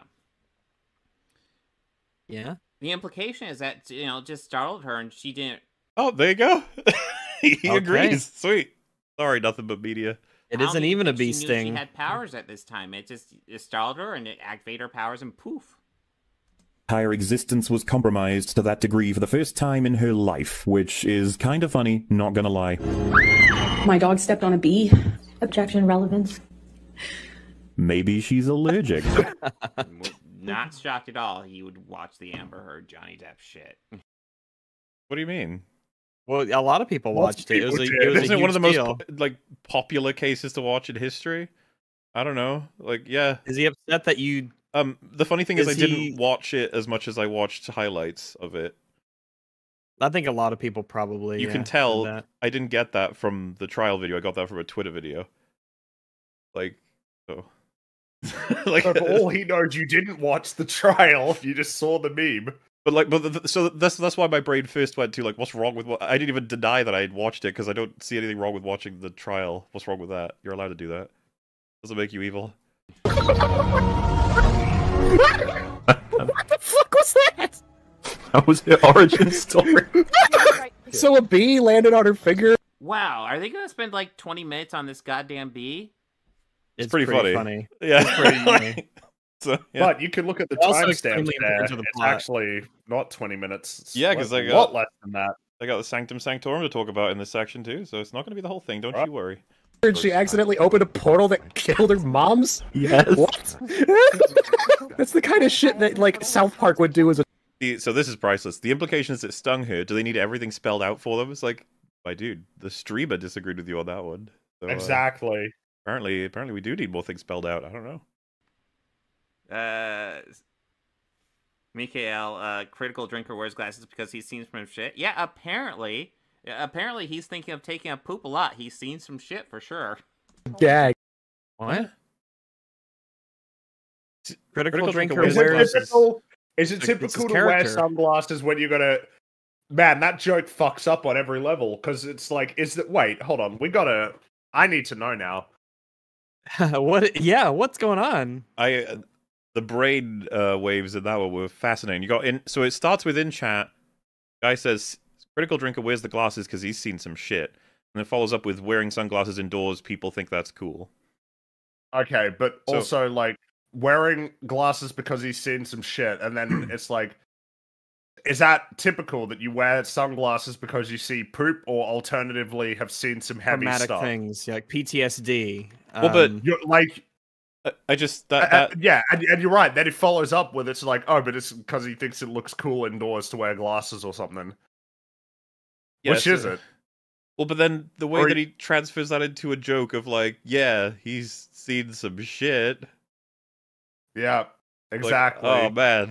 Yeah. the implication is that you know it just startled her and she didn't. Oh, there you go. He Okay. agrees. Sweet. Sorry, nothing but media. It I don't isn't even even a think bee she knew sting. She had powers at this time. It just it startled her and it activated her powers and poof. entire existence was compromised to that degree for the first time in her life, which is kind of funny, not gonna lie. My dog stepped on a bee. Objection, relevance. Maybe she's allergic. Not shocked at all. He would watch the Amber Heard Johnny Depp shit. What do you mean? Well, a lot of people Lots of watched it. It was a, people it was a Isn't it one of the huge most deal. po- like popular cases to watch in history? I don't know. Like, yeah. Is he upset that you? Um, the funny thing is, Is I didn't he- watch it as much as I watched highlights of it. I think a lot of people probably. You yeah, can did tell that. I didn't get that from the trial video. I got that from a Twitter video. Like, so. like, So for all he knows, you didn't watch the trial. You just saw the meme. but like, but the, so that's that's why my brain first went to like, what's wrong with what? I didn't even deny that I had watched it because I don't see anything wrong with watching the trial. What's wrong with that? You're allowed to do that. Doesn't make you evil. What the fuck was that? That was her origin story. So a bee landed on her finger. Wow, are they gonna spend like twenty minutes on this goddamn bee? It's, It's pretty, pretty funny. funny. Yeah. It's pretty funny. So, yeah. But you can look at the Also timestamps extremely there. important to the It's plot. actually not twenty minutes. It's Yeah, like 'cause I a got- lot less than that. I got the Sanctum Sanctorum to talk about in this section too, so it's not going to be the whole thing. Don't Right. you worry. Did she accidentally open a portal that killed her moms? Yes. What? That's the kind of shit that like South Park would do as a. The, so this is priceless. The implication is it stung her. Do they need everything spelled out for them? It's like, my dude, the streamer disagreed with you on that one. So, uh, Exactly. apparently, apparently we do need more things spelled out. I don't know. Uh, Mikhail, uh, critical drinker wears glasses because he's seen some shit. Yeah, apparently, apparently he's thinking of taking a poop a lot. He's seen some shit for sure. Gag. What? Critical Critical drinker drinker wears Is it wears. typical? Is it Like, it's typical his to wear character. sunglasses when you're gonna? Man, that joke fucks up on every level because it's like, is that? Wait, hold on. We gotta. I need to know now. What? Yeah, what's going on? I uh, the brain uh, waves in that one were fascinating. You got in, so it starts with in chat. Guy says critical drinker wears the glasses because he's seen some shit, and then follows up with wearing sunglasses indoors. People think that's cool. Okay, but So- also like wearing glasses because he's seen some shit, and then it's like, is that typical that you wear sunglasses because you see poop, or alternatively have seen some heavy Traumatic stuff? things, yeah, like P T S D. Well, but- um, You're like, I, I just that, uh, that uh, yeah, and, and you're right. Then it follows up with it's like, oh, but it's because he thinks it looks cool indoors to wear glasses or something. yeah, Which so- is it? Well, but then the way Or that he- he transfers that into a joke of like, yeah, he's seen some shit. Yeah, Like, exactly. oh man,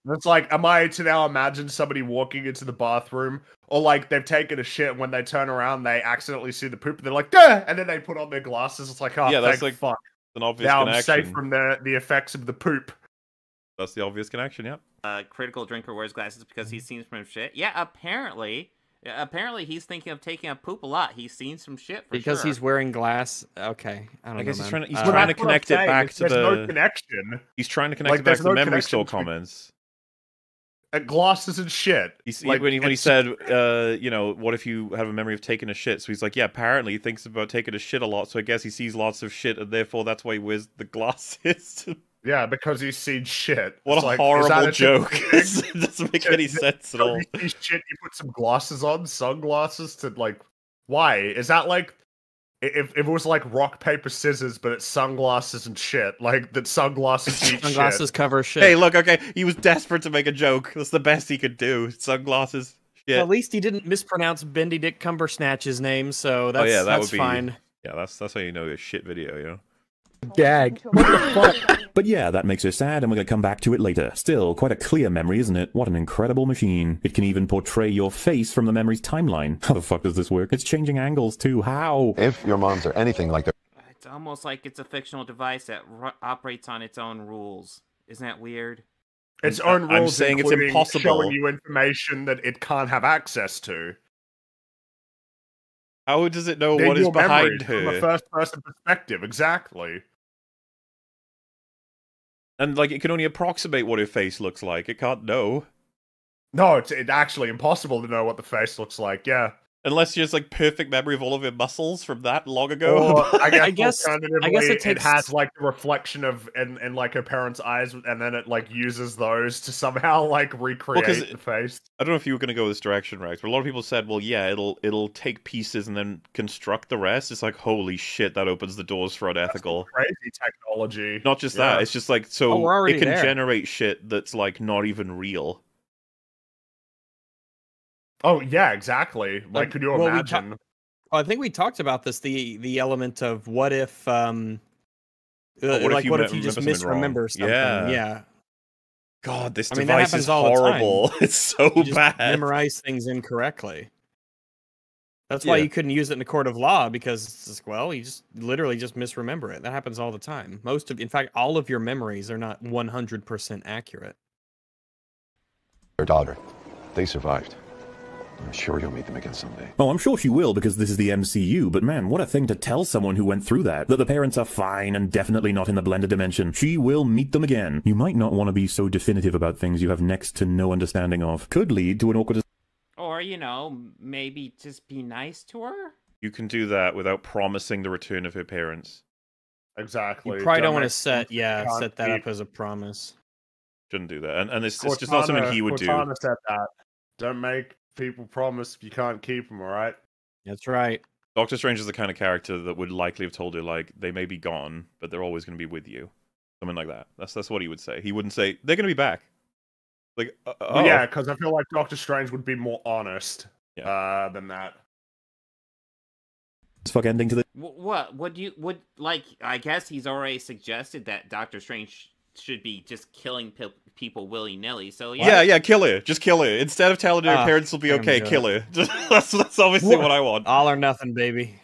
It's like, am I to now imagine somebody walking into the bathroom, or like they've taken a shit and when they turn around they accidentally see the poop and they're like, duh! And then they put on their glasses. It's like, oh, Yeah, that's thank like fuck. an obvious Now connection. I'm safe from the the effects of the poop. That's the obvious connection, yep. Uh, critical drinker wears glasses because he's seen some shit. Yeah, apparently, yeah, apparently he's thinking of taking a poop a lot. He's seen some shit for because sure. he's wearing glass. Okay, I don't I guess know. he's man. trying to, he's Uh, trying to That's what I'm connect it saying, back is to there's the. no connection. He's trying to connect Like, it back there's to the no memory connection store between- comments. Uh, glasses and shit. He's, Like, when he when he it's- said, uh, you know, what if you have a memory of taking a shit? So he's like, yeah, apparently he thinks about taking a shit a lot. So I guess he sees lots of shit, and therefore that's why he wears the glasses. Yeah, because he's seen shit. What It's a like, is horrible that a joke! typical It thing? doesn't make any sense at all. You see shit, you put some glasses on, sunglasses to like. Why is that like? If, if it was like rock paper scissors, but it's sunglasses and shit, like that sunglasses eat Sunglasses shit. cover shit. Hey, look, okay, he was desperate to make a joke. That's the best he could do. Sunglasses. Shit. Well, at least he didn't mispronounce Bendy Dick Cumbersnatch's name, so that's oh yeah, that that's would be fine. Yeah, that's that's how you know a shit video, you know. Gag. What the fuck? But yeah, that makes her sad, and we're going to come back to it later. Still, quite a clear memory, isn't it? What an incredible machine. It can even portray your face from the memory's timeline. How the fuck does this work? It's changing angles, too. How? If your moms are anything like their... It's almost like it's a fictional device that ru- operates on its own rules. Isn't that weird? Its own rules, I'm saying it's including impossible. showing you information that it can't have access to. How does it know They're what is your behind memories from her? a first-person perspective, exactly. And like, it can only approximate what her face looks like. It can't know. No, it's, it's actually impossible to know what the face looks like. Yeah. Unless she has like perfect memory of all of her muscles from that long ago. Or, I guess, I guess- alternatively, I guess it it, takes- has like the reflection of in, in like her parents' eyes, and then it like uses those to somehow like recreate 'cause the face. I don't know if you were going to go this direction, Rex, but a lot of people said, well, yeah, it'll it'll take pieces and then construct the rest. It's like, holy shit, that opens the doors for unethical. Crazy technology. Not just Yeah. that, it's just like, Oh, so we're already it can there. generate shit that's like not even real. Oh yeah, exactly. Like, Um, could you well, we imagine? ta- I think we talked about this, the the element of what if um uh, Oh, what if like you what me- if you just remember something wrong? misremember something? Yeah. Yeah. God, this I mean, that device happens is all the time. horrible. It's so You just bad. memorize things incorrectly. That's why Yeah. you couldn't use it in a court of law, because it's just, well, you just literally just misremember it. That happens all the time. Most of, in fact, all of your memories are not one hundred percent accurate. Their daughter. They survived. I'm sure you'll meet them again someday. Oh, I'm sure she will, because this is the M C U, but man, what a thing to tell someone who went through that. That the parents are fine and definitely not in the blended dimension. She will meet them again. You might not want to be so definitive about things you have next to no understanding of. Could lead to an awkward... Or, you know, maybe just be nice to her? You can do that without promising the return of her parents. Exactly. You probably don't Don't want to make set, things yeah, can't set that keep. up as a promise. Shouldn't do that. And, and it's, it's just not something he would do. Cortana said that. Don't make people promise if you can't keep them, alright? That's right. Doctor Strange is the kind of character that would likely have told her, like, they may be gone, but they're always going to be with you. Something like that. That's that's what he would say. He wouldn't say, they're going to be back. Like, uh, Well, oh. yeah, because I feel like Doctor Strange would be more honest Yeah. uh, than that. fuck ending to the... Wh- What? Would you, would, like, I guess he's already suggested that Doctor Strange should be just killing pe- people willy-nilly, so yeah. Yeah, yeah, kill her. Just kill her. Instead of telling her Ah, parents will be I'm okay, good. kill her. Just, that's, that's obviously what I want. All or nothing, baby.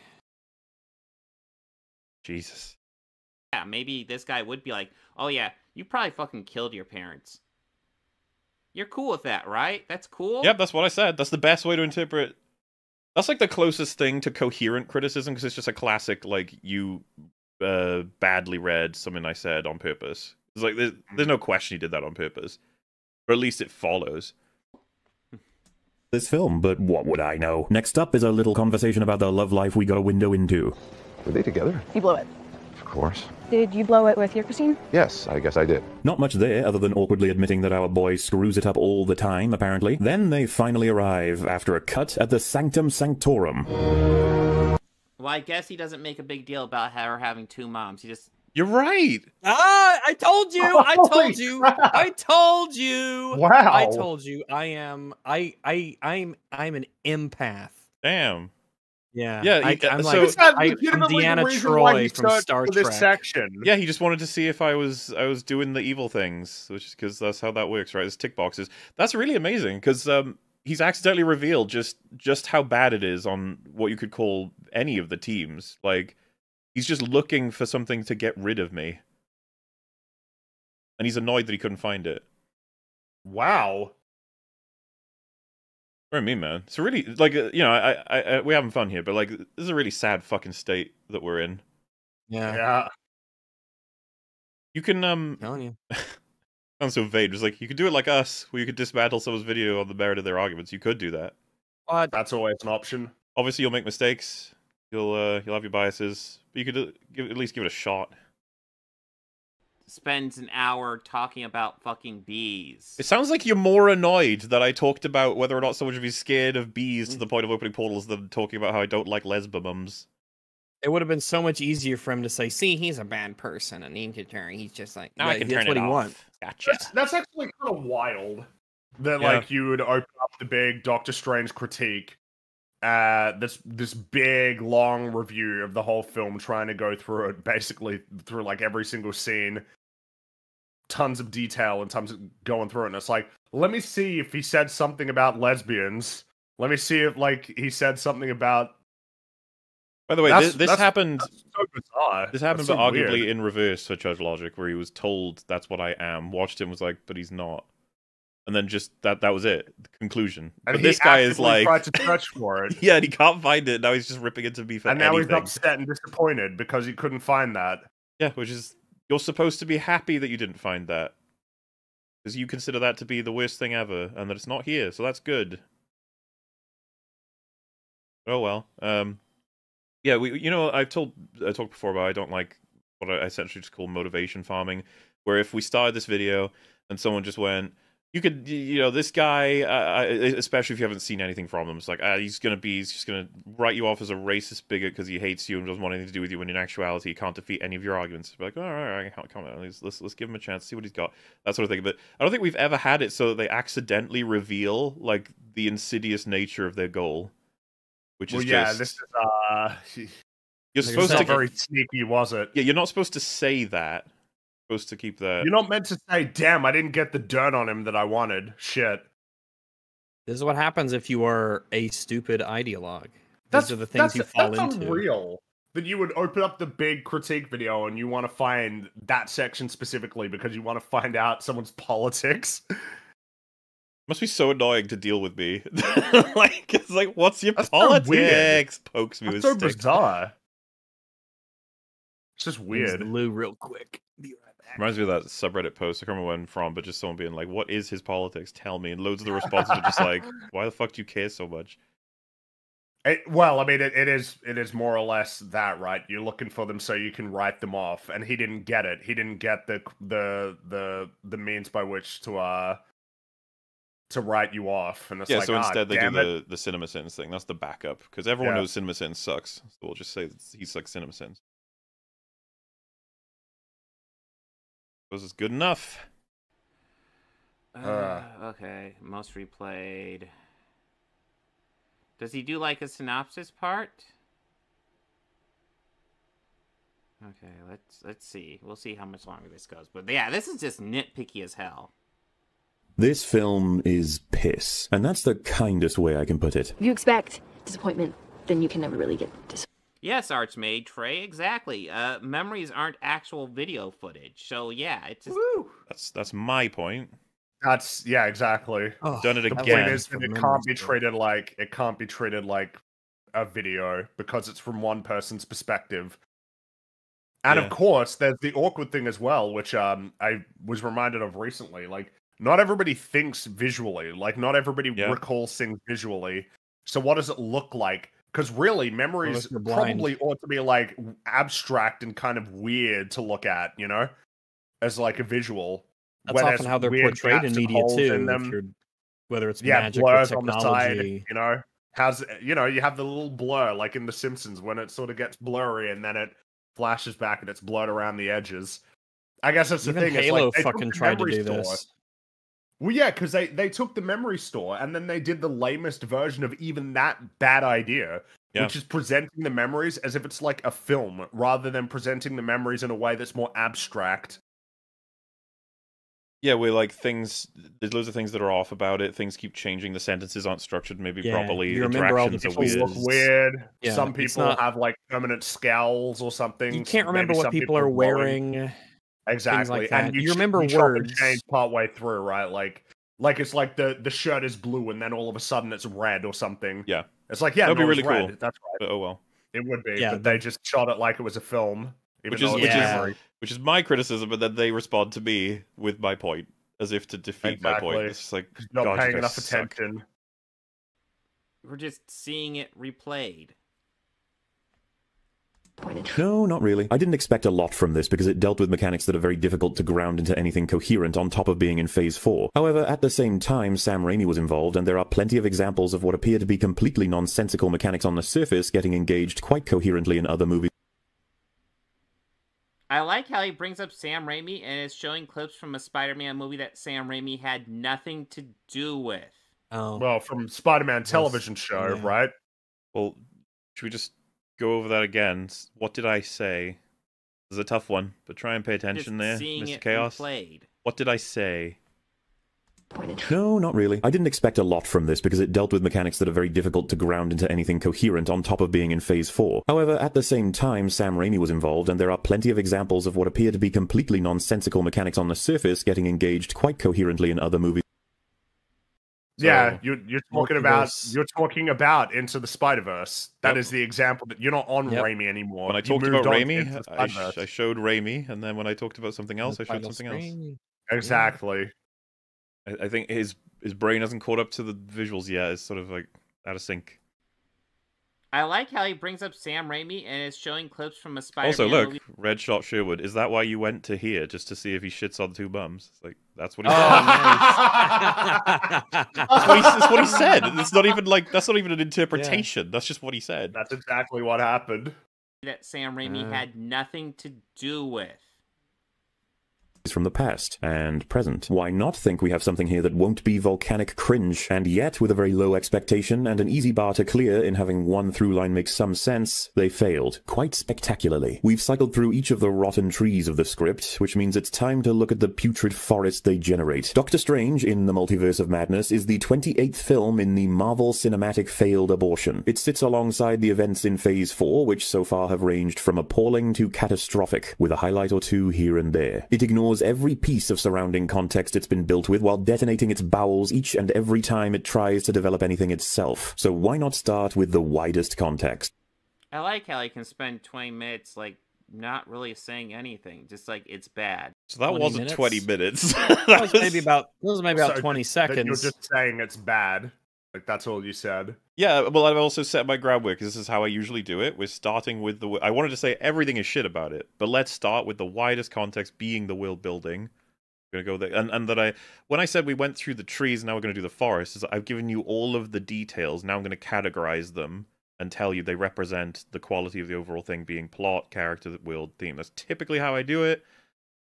Jesus. Yeah, maybe this guy would be like, oh yeah, you probably fucking killed your parents. You're cool with that, right? That's cool? Yep, that's what I said. That's the best way to interpret... That's like the closest thing to coherent criticism, because it's just a classic, like, you uh, badly read something I said on purpose. It's like, there's, there's no question he did that on purpose. Or at least it follows. this film, but what would I know? Next up is a little conversation about the love life we got a window into. Were they together? You blew it. Of course. Did you blow it with your Christine? Yes, I guess I did. Not much there, other than awkwardly admitting that our boy screws it up all the time, apparently. Then they finally arrive, after a cut, at the Sanctum Sanctorum. Well, I guess he doesn't make a big deal about her having two moms. He just... You're right! Ah, I told you! I Holy told you! crap. I told you! Wow. I told you. I am. I. I. I'm. I'm an empath. Damn. Yeah, Yeah, I, he- I'm so- like, Is that I, I'm legitimately the Deanna reason why he Troy from searched Star for this Trek. section? Yeah, he just wanted to see if I was I was doing the evil things, which is because that's how that works, right? There's tick boxes. That's really amazing because um, he's accidentally revealed just just how bad it is on what you could call any of the teams. Like he's just looking for something to get rid of me, and he's annoyed that he couldn't find it. Wow. What I mean, man, it's a really like uh, you know, I, I, I, we're having fun here, but like, this is a really sad fucking state that we're in. Yeah, Yeah. You can um, telling you. sounds so vague. It's like you could do it like us, where you could dismantle someone's video on the merit of their arguments. You could do that. But That's always an option. Obviously, you'll make mistakes. You'll uh, you'll have your biases, but you could uh, give, at least give it a shot. Spends an hour talking about fucking bees. It sounds like you're more annoyed that I talked about whether or not someone should be scared of bees to the point of opening portals than talking about how I don't like lesbomums. It would have been so much easier for him to say, "See, he's a bad person," and he can turn. He's just like, Now I yeah, can that's turn what it he off. wants. Gotcha. That's, that's actually kind of wild. That Yeah. like you would open up the big Doctor Strange critique, uh, this this big long review of the whole film, trying to go through it basically through like every single scene, tons of detail and tons of going through it. And it's like, let me see if he said something about lesbians. Let me see if like he said something about. By the way, That's- this, this that's- happened. that's so bizarre. This happened, That's but so arguably weird. in reverse for Judge Logic, where he was told that's what I am. Watched him, was like, but he's not. And then just that that was it. The conclusion. And but he this guy is actively like, tried to search for it. yeah, and he can't find it. Now he's just ripping into me for And now anything. he's upset and disappointed because he couldn't find that. Yeah, which is you're supposed to be happy that you didn't find that, because you consider that to be the worst thing ever, and that it's not here. So that's good. Oh well. Um, yeah, we you know I've told I talked before about I don't like what I essentially just call motivation farming, where if we started this video and someone just went, you could, you know, this guy, uh, especially if you haven't seen anything from him, it's like, ah, he's gonna be, he's just gonna write you off as a racist bigot because he hates you and doesn't want anything to do with you. When in actuality, he can't defeat any of your arguments. Be like, all right, all right, come on, let's, let's let's give him a chance, see what he's got, that sort of thing. But I don't think we've ever had it so that they accidentally reveal like the insidious nature of their goal, which Well, is yeah, just this is uh, you're supposed not to very sneaky, was it? yeah, you're not supposed to say that. You're supposed to keep that. You're not meant to say, "Damn, I didn't get the dirt on him that I wanted." Shit. This is what happens if you are a stupid ideologue. These That's are the things that's, you fall that's into. unreal. That you would open up the big critique video and you want to find that section specifically because you want to find out someone's politics. Must be so annoying to deal with me. Like, it's like, what's your That's so weird. politics? Pokes me That's with so stick. bizarre. It's just Use weird. the loo real quick. Be right back. Reminds me of that subreddit post. I can't remember when from, but just someone being like, "What is his politics? Tell me." And loads of the responses are just like, "Why the fuck do you care so much?" It, well, I mean, it, it is it is more or less that, right? You're looking for them so you can write them off, and he didn't get it. He didn't get the the the the means by which to uh to write you off. And it's Yeah, like, so ah, instead they do damn it. the the Cinema Sins thing. That's the backup because everyone Yeah. knows Cinema Sins sucks. So we'll just say that he sucks Cinema Sins. This is good enough. Uh, okay, most replayed. Does he do like a synopsis part? Okay, let's let's see. We'll see how much longer this goes. But yeah, this is just nitpicky as hell. This film is piss, and that's the kindest way I can put it. If you expect disappointment, then you can never really get disappointed. Yes, Archmage Trey, exactly. Uh, memories aren't actual video footage, so yeah, it's just. That's that's my point. That's yeah, exactly. Oh, Done it The again. point is that it can't be treated like it can't be treated like a video because it's from one person's perspective. And Yeah. of course, there's the awkward thing as well, which um I was reminded of recently. Like, not everybody thinks visually. Like, not everybody Yeah. recalls things visually. So, what does it look like? Because really, memories Unless you're blind. probably ought to be like abstract and kind of weird to look at, you know, as like a visual. That's where often there's how they're weird portrayed in gaps and media holes too. in if them. you're- Whether it's Yeah, magic or blurs on the side, technology. you know. How's you know, you have the little blur like in The Simpsons when it sort of gets blurry and then it flashes back and it's blurred around the edges. I guess that's the Even thing. it's Halo like they took fucking the tried to memory do store- this. Well, yeah, because they, they took the memory store and then they did the lamest version of even that bad idea, Yeah. which is presenting the memories as if it's like a film, rather than presenting the memories in a way that's more abstract. Yeah, where like things, there's loads of things that are off about it. Things keep changing. The sentences aren't structured maybe Yeah, properly. you remember all the Interactions are People weird. look weird. Yeah, Some it's people not- have like permanent scowls or something. You can't remember Maybe what some people are glowing. wearing. Exactly, like that. and you, You ch- remember you chop and words. change partway through, right? Like, like it's like the the shirt is blue, and then all of a sudden it's red or something. Yeah, it's like yeah, that'd no, be it's really red. cool. That's right. But, oh well. It would be, Yeah, but the- they just shot it like it was a film, even Which though is it's which a is memory. which is my criticism, but then they respond to me with my point, as if to defeat my point. Exactly. It's just like Not God, you paying guys enough suck. attention. We're just seeing it replayed. No, not really. I didn't expect a lot from this because it dealt with mechanics that are very difficult to ground into anything coherent on top of being in Phase four. However, at the same time, Sam Raimi was involved, and there are plenty of examples of what appear to be completely nonsensical mechanics on the surface getting engaged quite coherently in other movies. I like how he brings up Sam Raimi and is showing clips from a Spider-Man movie that Sam Raimi had nothing to do with. Oh, Well, from Spider-Man television show, yeah. right? Well, should we just go over that again? What did I say? This is a tough one, but try and pay attention Just there, seeing Mister it Chaos. replayed. What did I say? No, not really. I didn't expect a lot from this because it dealt with mechanics that are very difficult to ground into anything coherent on top of being in Phase four. However, at the same time, Sam Raimi was involved, and there are plenty of examples of what appear to be completely nonsensical mechanics on the surface getting engaged quite coherently in other movies. Yeah, So, you're you're talking about multiverse. you're talking about Into the Spider-Verse. That Yep. is the example that you're not on Yep. Raimi anymore. When I You talked moved about on to Into Raimi, the I, sh Spider-Verse. I showed Raimi, and then when I talked about something else, I showed Final something else. screen. Exactly. I, I think his his brain hasn't caught up to the visuals yet. It's sort of like out of sync. I like how he brings up Sam Raimi and is showing clips from a Spider-Man Also, look, movie. Red Shot Sherwood. Is that why you went to here, just to see if he shits on two bums? It's like that's what he Oh, said. nice. That's what he, that's what he said. It's not even like that's not even an interpretation. That's just what he said. That's exactly what happened. that Sam Raimi Uh. had nothing to do with. From the past and present. Why not think we have something here that won't be volcanic cringe, and yet with a very low expectation and an easy bar to clear in having one through line make some sense, they failed, quite spectacularly. We've cycled through each of the rotten trees of the script, which means it's time to look at the putrid forest they generate. Doctor Strange in the Multiverse of Madness is the twenty-eighth film in the Marvel Cinematic failed abortion. It sits alongside the events in Phase four, which so far have ranged from appalling to catastrophic, with a highlight or two here and there. It ignores every piece of surrounding context it's been built with while detonating its bowels each and every time it tries to develop anything itself. So why not start with the widest context? I like how he can spend twenty minutes, like, not really saying anything. Just like, it's bad. So that twenty wasn't minutes? twenty minutes. That was maybe about that was maybe about So twenty that You're seconds. just saying it's bad. Like that's all you said. Yeah, well, I've also set my groundwork. This is how I usually do it. We're starting with the. I wanted to say everything is shit about it, but let's start with the widest context being the world building. We're gonna go there, and and that I when I said we went through the trees, now we're gonna do the forest. Is I've given you all of the details. Now I'm gonna categorize them and tell you they represent the quality of the overall thing, being plot, character, world, theme. That's typically how I do it.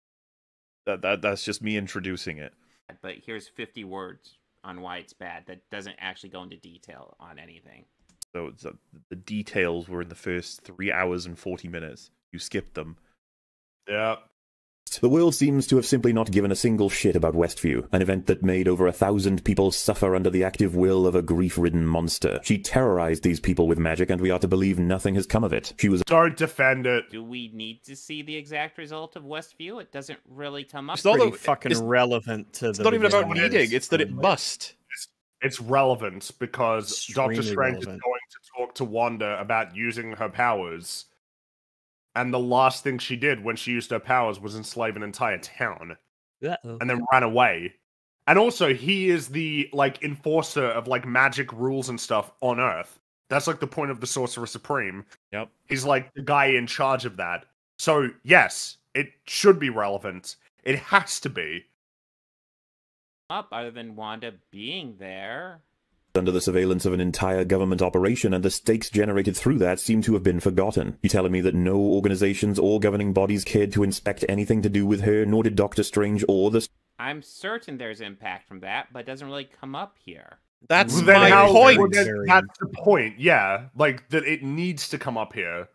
That that that's just me introducing it. But here's fifty words on why it's bad. That doesn't actually go into detail on anything. So it's, uh, the details were in the first three hours and forty minutes. You skipped them. Yeah. The world seems to have simply not given a single shit about Westview, an event that made over a thousand people suffer under the active will of a grief-ridden monster. She terrorized these people with magic, and we are to believe nothing has come of it. She was- Don't defend it. Do we need to see the exact result of Westview? It doesn't really come up. It's not Pretty the- fucking it's- relevant to It's the not even about beginning. needing. It's that it must. It's relevant because Doctor Extremely Strange is relevant. going to talk to Wanda about using her powers. And the last thing she did when she used her powers was enslave an entire town. Uh-oh. And then ran away. And also, he is the, like, enforcer of, like, magic rules and stuff on Earth. That's, like, the point of the Sorcerer Supreme. Yep. He's, like, the guy in charge of that. So, yes, it should be relevant. It has to be. Up other than Wanda being there. under the surveillance of an entire government operation, and the stakes generated through that seem to have been forgotten. You telling me that no organizations or governing bodies cared to inspect anything to do with her, nor did Doctor Strange or the... I'm certain there's impact from that, but it doesn't really come up here. That's Well, then my how, point. well, then that's the point. Yeah, like that. It needs to come up here.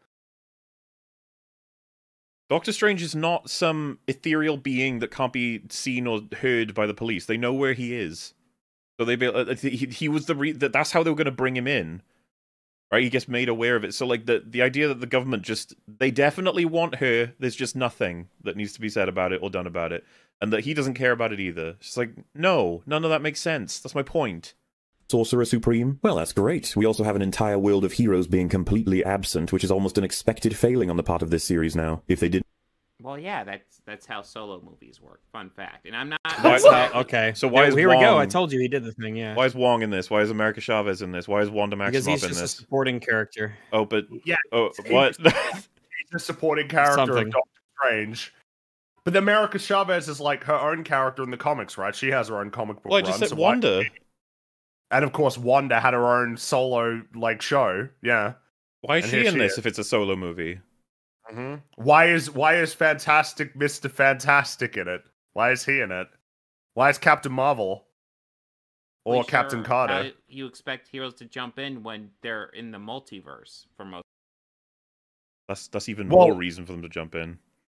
Doctor Strange is not some ethereal being that can't be seen or heard by the police. They know where he is. So they be, uh, he, he was the re that's how they were going to bring him in. Right? He gets made aware of it. So like the the idea that the government just they definitely want her. There's just nothing that needs to be said about it or done about it, and that he doesn't care about it either. It's just like no, none of that makes sense. That's my point. Sorcerer Supreme? Well, that's great. We also have an entire world of heroes being completely absent, which is almost an expected failing on the part of this series now. If they didn't. Well, yeah, that's that's how solo movies work. Fun fact, and I'm not. Why, exactly... Okay, so why yeah, is here Wong, we go? I told you he did the thing. Yeah. Why is Wong in this? Why is America Chavez in this? Why is Wanda Maximoff Because he's in just this? a supporting character. Oh, but yeah. Oh, what? He's a supporting character Something. of Doctor Strange. But the America Chavez is like her own character in the comics, right? She has her own comic book Well, I run. just said so why- Wanda. And of course, Wanda had her own solo like show. Yeah. Why is And she here in she this is. if it's a solo movie? Mm-hmm. Why is why is Fantastic Mister Fantastic in it? Why is he in it? Why is Captain Marvel or Really Captain sure Carter? How you expect heroes to jump in when they're in the multiverse for most? That's that's even Well- more reason for them to jump in.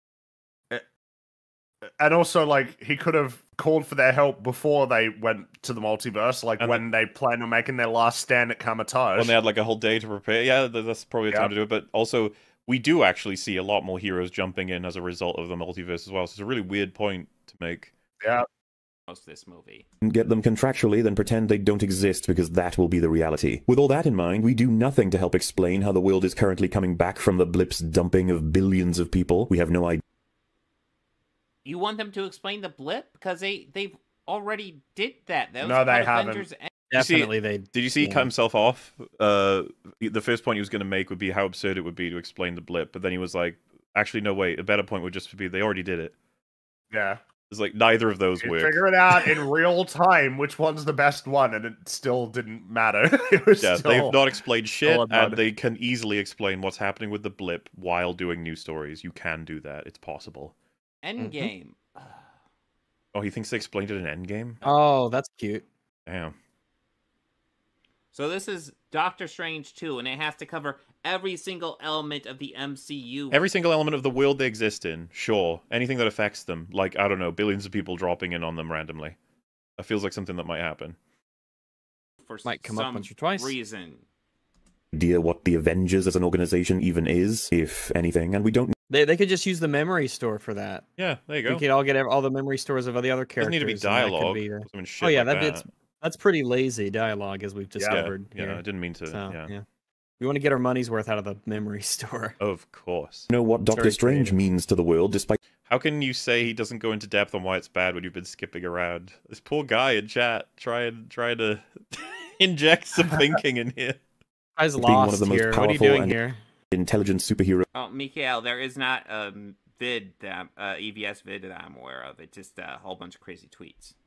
And also, like, he could have called for their help before they went to the multiverse, like And when they planned on making their last stand at Kamatage. When they had like a whole day to prepare. Yeah, th- that's probably a time Yep. to do it. But also, we do actually see a lot more heroes jumping in as a result of the multiverse as well. So it's a really weird point to make. Yeah. Most of this movie. Get them contractually, then pretend they don't exist because that will be the reality. With all that in mind, we do nothing to help explain how the world is currently coming back from the blip's dumping of billions of people. We have no idea. You want them to explain the blip because they they've already did that. that was No, they called haven't. Avengers End- Did you see- Definitely, they. Did you see he yeah. cut himself off? Uh, the first point he was going to make would be how absurd it would be to explain the blip, but then he was like, "Actually, no, wait. A better point would just be they already did it." Yeah. It's like neither of those You work. figure it out in real time which one's the best one, and it still didn't matter. It was Yeah, still... they've not explained shit, still a and mud. they can easily explain what's happening with the blip while doing new stories. You can do that. It's possible. Endgame. Oh, he thinks they explained it in Endgame? Oh, that's cute. Damn. So this is Doctor Strange two, and it has to cover every single element of the M C U. Every single element of the world they exist in, sure. Anything that affects them, like, I don't know, billions of people dropping in on them randomly. That feels like something that might happen. for Might come some up once or twice. reason. Idea what the Avengers as an organization even is, if anything, and we don't. They they could just use the memory store for that. Yeah, there you We go. could all get ev- all the memory stores of all the other characters. Doesn't need to be and that could dialogue. be the- or some shit Oh yeah, like that, that. It's, that's pretty lazy dialogue, as we've discovered. Yeah, here. I didn't mean to. So, yeah. We want to get our money's worth out of the memory store. Of course. Know what Doctor Very Strange means to the world, despite. How can you say he doesn't go into depth on why it's bad when you've been skipping around? This poor guy in chat trying trying to inject some thinking in here. I was being one lost of the most here. What are you powerful doing and here? intelligent superhero. Oh, Mikael, there is not a vid that uh, E V S vid that I'm aware of. It's just a whole bunch of crazy tweets.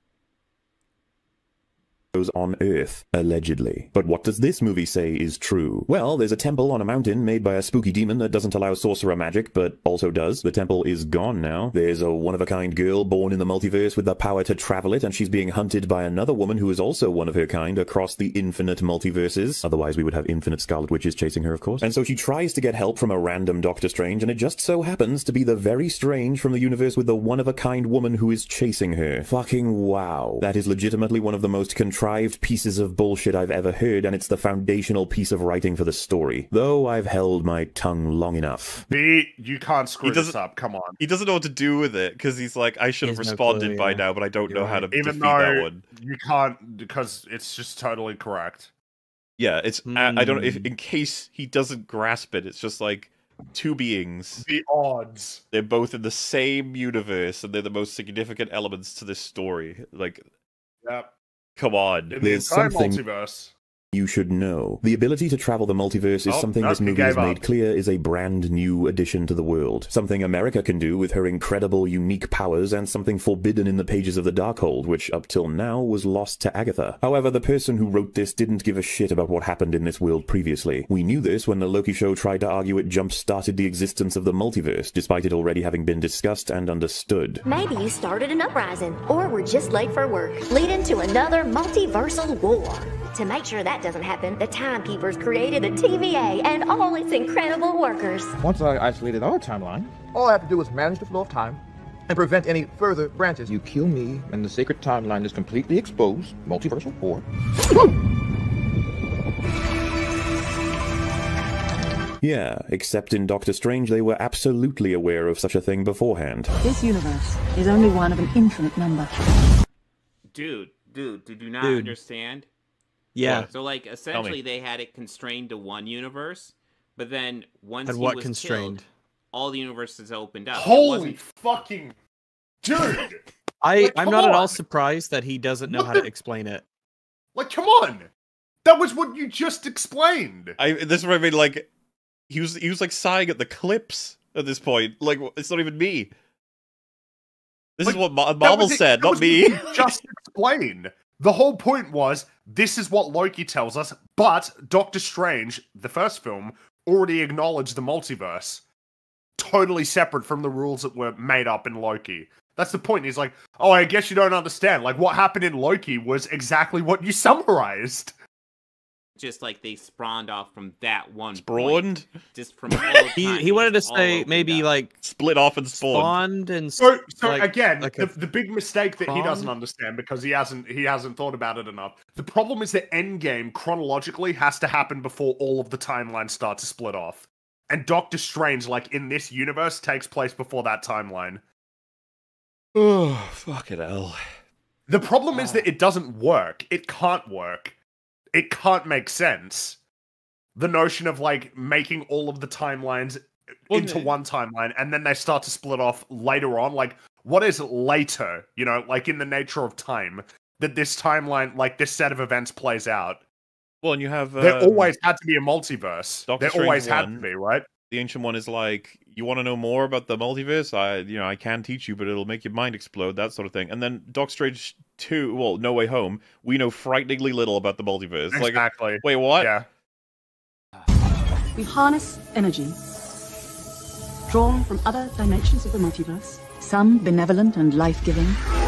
On Earth, allegedly. But what does this movie say is true? Well, there's a temple on a mountain made by a spooky demon that doesn't allow sorcerer magic, but also does. The temple is gone now. There's a one-of-a-kind girl born in the multiverse with the power to travel it, and she's being hunted by another woman who is also one of her kind across the infinite multiverses. Otherwise, we would have infinite Scarlet Witches chasing her, of course. And so she tries to get help from a random Doctor Strange, and it just so happens to be the very Strange from the universe with the one-of-a-kind woman who is chasing her. Fucking wow. That is legitimately one of the most contrived pieces of bullshit I've ever heard, and it's the foundational piece of writing for the story. Though I've held my tongue long enough. B, you can't screw He this doesn't- up. Come on. He doesn't know what to do with it because he's like, I should have He has no responded clue, by yeah. now, but I don't You're know how to right. Even defeat that though one. you can't, because it's just totally correct. Yeah, it's I, I don't know if Hmm. in case he doesn't grasp it, it's just like two beings. The odds. They're both in the same universe, and they're the most significant elements to this story. Like, Yep. come on. In the There's entire something- multiverse. you should know. The ability to travel the multiverse is Oh, something no, this he movie has gave made up. clear is a brand new addition to the world. Something America can do with her incredible, unique powers, and something forbidden in the pages of the Darkhold, which up till now was lost to Agatha. However, the person who wrote this didn't give a shit about what happened in this world previously. We knew this when the Loki show tried to argue it jump-started the existence of the multiverse, despite it already having been discussed and understood. Maybe you started an uprising, or were just late for work, leading to another multiversal war. To make sure that doesn't happen, the Timekeepers created the T V A and all its incredible workers. Once I isolated our timeline, all I have to do is manage the flow of time and prevent any further branches. You kill me, and the sacred timeline is completely exposed. Multiversal war. Yeah, except in Doctor Strange they were absolutely aware of such a thing beforehand. This universe is only one of an infinite number. Dude, dude, did you not Dude. understand? Yeah. So, like, essentially they had it constrained to one universe, but then once Had he what was constrained? killed, all the universes opened up. It Holy wasn't- fucking dude! I, Like, I'm come not at all on. surprised that he doesn't know What how the- to explain it. Like, come on! That was what you just explained. I this is what I mean. Like, he was he was like sighing at the clips at this point. Like, it's not even me. This is what Ma- That Marvel was it. said, That not was me. what you just explained. The whole point was, this is what Loki tells us, but Doctor Strange, the first film, already acknowledged the multiverse. Totally separate from the rules that were made up in Loki. That's the point. He's like, oh, I guess you don't understand. Like, what happened in Loki was exactly what you summarized. just like they spawned off from that one Spawned? point. Just from all time. He he wanted to just all say opened maybe up. like split off and spawned. spawned and So, so like, again, like the, a the big mistake that he spawn? doesn't understand because he hasn't he hasn't thought about it enough. The problem is that Endgame chronologically has to happen before all of the timelines start to split off, and Doctor Strange, like in this universe, takes place before that timeline. Oh, fucking hell. The problem is that it doesn't work. It can't work. It can't make sense. The notion of like making all of the timelines Well, into n- one timeline and then they start to split off later on. Like, what is later? You know, like in the nature of time, that this timeline, like this set of events plays out. Well, and you have There um, always had to be a multiverse. Doctor there Strange always had to one. be, right? The Ancient One is like, you want to know more about the multiverse? I, you know, I can teach you, but it'll make your mind explode, that sort of thing. And then Doctor Strange two, well, No Way Home, we know frighteningly little about the multiverse. Exactly. Like, wait, what? Yeah. We harness energy drawn from other dimensions of the multiverse, some benevolent and life-giving,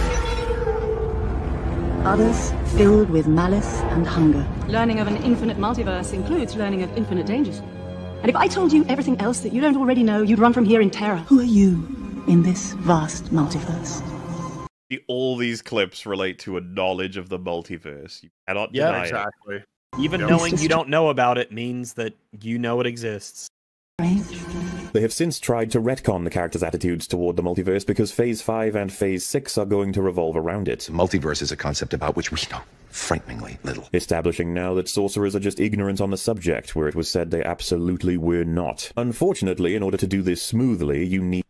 others filled with malice and hunger. Learning of an infinite multiverse includes learning of infinite dangers. And if I told you everything else that you don't already know, you'd run from here in terror. Who are you in this vast multiverse? The, all these clips relate to a knowledge of the multiverse. You cannot Yeah, deny it. Exactly. even Yep. knowing you don't know about it means that you know it exists. They have since tried to retcon the characters' attitudes toward the multiverse because Phase five and Phase six are going to revolve around it. Multiverse is a concept about which we know frighteningly little. Establishing now that sorcerers are just ignorant on the subject, where it was said they absolutely were not. Unfortunately, in order to do this smoothly, you need...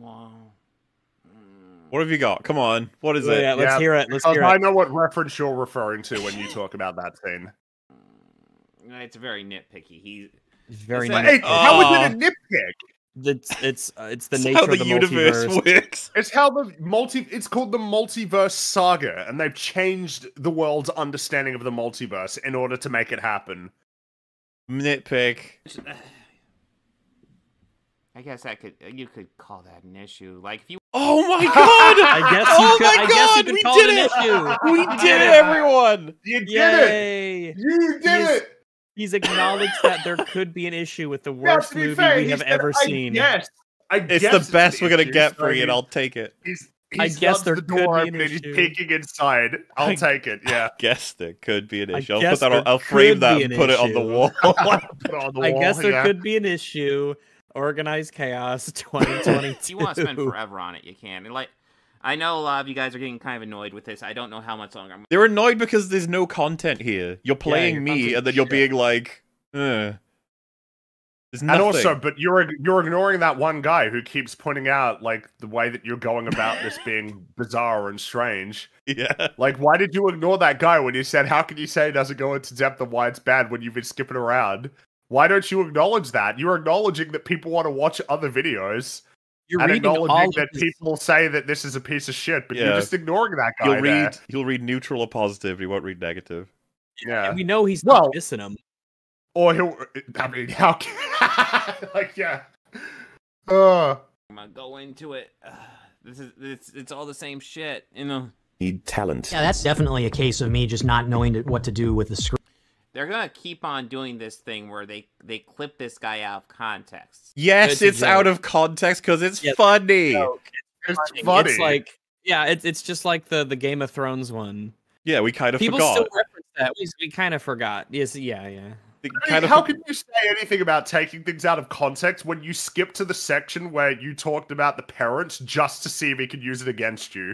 What have you got? Come on. What is Yeah, it? yeah, let's hear it. Let's because hear I it. know what reference you're referring to when you talk about that scene. It's very nitpicky. He It's very It's nit- Hey, how is it a nitpick? It's it's uh, it's the It's nature how of the the universe multiverse. works. It's how the multi. It's called the multiverse saga, and they've changed the world's understanding of the multiverse in order to make it happen. Nitpick. I guess that could you could call that an issue. Like if you Oh my god! I guess you oh could. my I guess you god! could We call did it it! an issue. We did it, everyone! You did Yay! it! You did He's- it! He's acknowledged that there could be an issue with the Yeah, worst to be movie fair, we he have said, ever I seen. Guess, I It's guess the best an we're gonna issue, get so for you, and he's- I'll take it. He's, I he's guess loves there the could door be an open and he's issue. peeking inside. I'll I- take it. Yeah. Guess there could be an I issue. I'll guess put that on, there I'll frame could that be and an put it on the issue. wall. Put it on the I wall, guess there yeah. could be an issue. Organized chaos twenty twenty-two. if you want to spend forever on it, you can. And like I know a lot of you guys are getting kind of annoyed with this. I don't know how much longer. I'm... They're annoyed because there's no content here. You're playing your me, content's and then you're shit. being like, eh. There's And nothing. also, but you're you're ignoring that one guy who keeps pointing out like the way that you're going about this being bizarre and strange. Yeah. Like, why did you ignore that guy when you said, "How can you say it doesn't go into depth and why it's bad when you've been skipping around?" Why don't you acknowledge that? You're acknowledging that people want to watch other videos. You're and reading all acknowledging of that his- people say that this is a piece of shit, but Yeah. you're just ignoring that guy. You'll read. there. You'll read neutral or positive. You won't read negative. Yeah. And we know he's Well- not dissing him. Or he'll. I mean, how can. like, yeah. Uh. I'm gonna go into it. Uh, this is it's it's all the same shit, you know. Need talent. Yeah, that's definitely a case of me just not knowing to- what to do with the script. They're gonna keep on doing this thing where they they clip this guy out of context. Yes, It's a it's out joke. of context because it's Yeah, funny. It's It's funny. like, yeah, it's it's just like the the Game of Thrones one. Yeah, we kind of People forgot. still reference that. We, we kind of forgot. Yes, yeah, yeah. We I mean, kind of how for- can you say anything about taking things out of context when you skip to the section where you talked about the parents just to see if he could use it against you?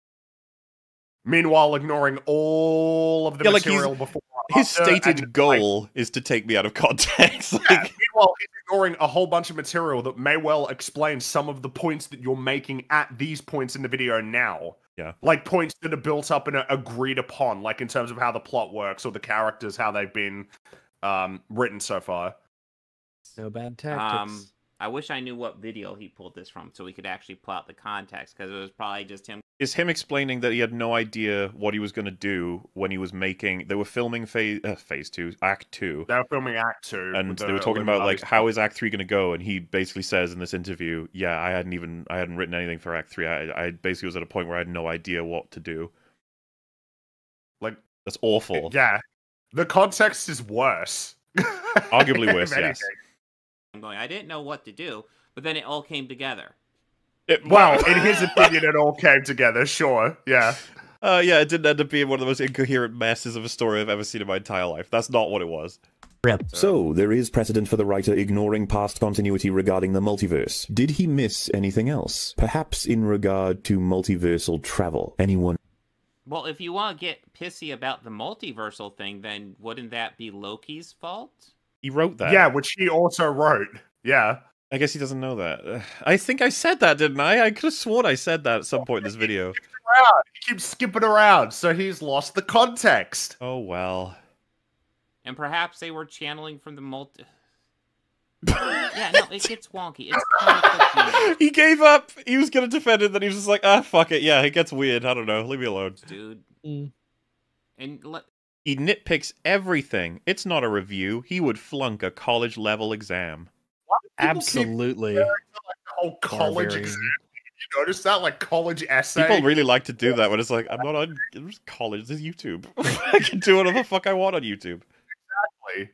Meanwhile, ignoring all of the Yeah, like, he's- material before. His after, stated and, goal is to take me out of context. like, Like, yeah, meanwhile, he's ignoring a whole bunch of material that may well explain some of the points that you're making at these points in the video now. Yeah. Like points that are built up and are agreed upon, like in terms of how the plot works or the characters, how they've been um, written so far. No bad tactics. Um, I wish I knew what video he pulled this from so we could actually plot the context, because it was probably just him. it's him explaining that he had no idea what he was going to do when he was making. They were filming phase uh, phase two, Act two, They were filming Act Two, and with they the were talking about like Illuminati how is Act three going to go, and he basically says in this interview, "Yeah, I hadn't even I hadn't written anything for Act three. I, I basically was at a point where I had no idea what to do." Like, that's awful. Yeah, the context is worse. Arguably If worse, yes. anything. I'm going, I didn't know what to do, but then it all came together. It- Well, in his opinion, it all came together. Sure, yeah. Uh, yeah, it didn't end up being one of the most incoherent messes of a story I've ever seen in my entire life. That's not what it was. So, there is precedent for the writer ignoring past continuity regarding the multiverse. Did he miss anything else? Perhaps in regard to multiversal travel? Anyone? Well, if you want to get pissy about the multiversal thing, then wouldn't that be Loki's fault? He wrote that. Yeah, which he also wrote. Yeah. I guess he doesn't know that. Uh, I think I said that, didn't I? I could have sworn I said that at some point in this video. Around. He keeps skipping around, so he's lost the context. Oh, well. And perhaps they were channeling from the multi... yeah, no, it gets wonky. It's comic book humor. He gave up. He was going to defend it, then he was just like, ah, fuck it. Yeah, it gets weird. I don't know. Leave me alone. Dude. Mm. And let... He nitpicks everything. It's not a review. He would flunk a college-level exam. Absolutely. The whole college Barbarian. exam. You notice that? Like, college essay? People really like to do that when it's like, I'm not on it's college, this is YouTube. I can do whatever the fuck I want on YouTube. Exactly.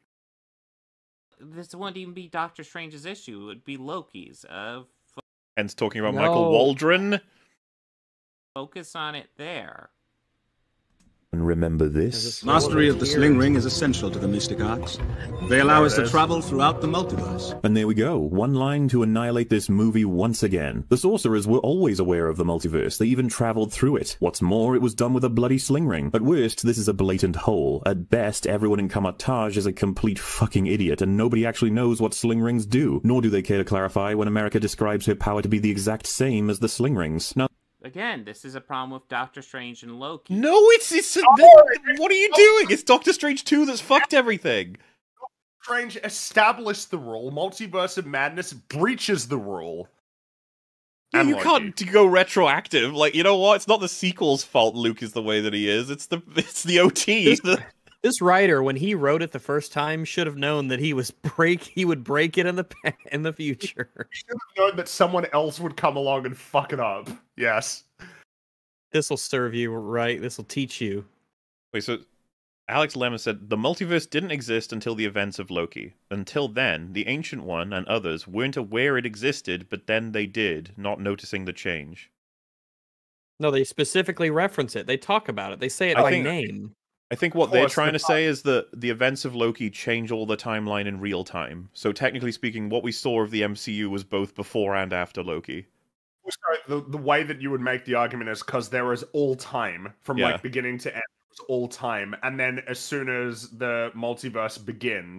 This wouldn't even be Doctor Strange's issue. It would be Loki's. Uh, f- Hence talking about No. Michael Waldron. focus on it there. And remember this? Mastery of the sling ring is essential to the mystic arts. They allow us to travel throughout the multiverse. And there we go. One line to annihilate this movie once again. The sorcerers were always aware of the multiverse. They even traveled through it. What's more, it was done with a bloody sling ring. At worst, this is a blatant hole. At best, everyone in Kamatage is a complete fucking idiot, and nobody actually knows what sling rings do. Nor do they care to clarify when America describes her power to be the exact same as the sling rings. Now, Again, this is a problem with Doctor Strange and Loki. No, it's it's. What are you doing? It's Doctor Strange two that's fucked everything. Strange established the rule. Multiverse of Madness breaches the rule. Yeah, And you Loki. can't go retroactive. Like, you know what? It's not the sequel's fault Luke is the way that he is. It's the it's the O T. This, this writer, when he wrote it the first time, should have known that he was break. He would break it in the pa- in the future. Should have known that someone else would come along and fuck it up. Yes. This will serve you right. This will teach you. Wait, so Alex Lemon said the multiverse didn't exist until the events of Loki. Until then, the Ancient One and others weren't aware it existed, but then they did, not noticing the change. No, they specifically reference it. They talk about it. They say it I by think- name. I think what Of they're course, trying the to say is that the events of Loki change all the timeline in real time. So technically speaking, what we saw of the M C U was both before and after Loki. Sorry, the, the way that you would make the argument is because there is all time from Yeah. like beginning to end. It was all time, and then as soon as the multiverse begins,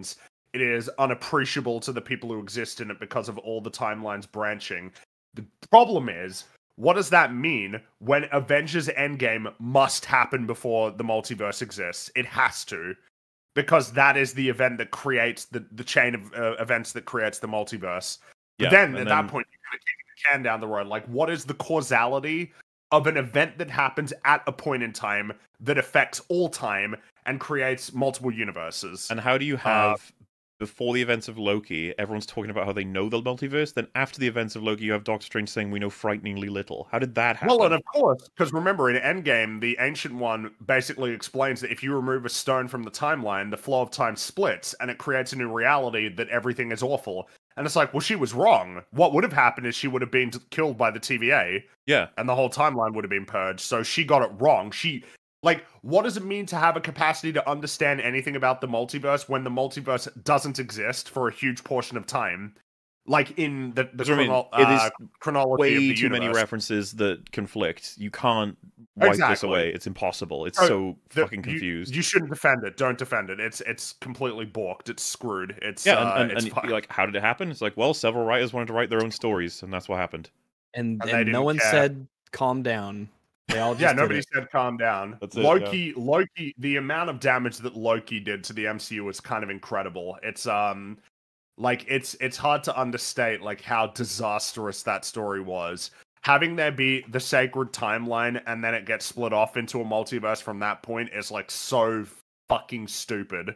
it is unappreciable to the people who exist in it because of all the timelines branching. The problem is, what does that mean when Avengers Endgame must happen before the multiverse exists? It has to. Because that is the event that creates the, the chain of uh, events that creates the multiverse. But Yeah, then, at and that then- point, you're kind of kicking the can down the road. Like, what is the causality of an event that happens at a point in time that affects all time and creates multiple universes? And how do you have, before the events of Loki, everyone's talking about how they know the multiverse, then after the events of Loki, you have Doctor Strange saying we know frighteningly little. How did that happen? Well, and of course, because remember, in Endgame, the Ancient One basically explains that if you remove a stone from the timeline, the flow of time splits, and it creates a new reality that everything is awful. And it's like, well, she was wrong. What would have happened is she would have been killed by the T V A. Yeah. And the whole timeline would have been purged. So she got it wrong. She, like, what does it mean to have a capacity to understand anything about the multiverse when the multiverse doesn't exist for a huge portion of time? Like, in the, the That's what I mean. chrono- It is uh, chronology way of the too universe. many references that conflict. You can't wipe this Exactly. away. It's impossible. It's So, so the- fucking you- confused. You, shouldn't defend it. Don't defend it. It's it's completely balked. It's screwed. It's yeah, uh, and, and, it's and fucked. you're like, how did it happen? It's like, well, several writers wanted to write their own stories, and that's what happened. And, And they and no didn't one care. said calm down. They all just yeah, did nobody it. said calm down. That's it, Loki, Loki, the amount of damage that Loki did to the M C U is kind of incredible. It's um, like it's it's hard to understate like how disastrous that story was. Having there be the sacred timeline and then it gets split off into a multiverse from that point is like so fucking stupid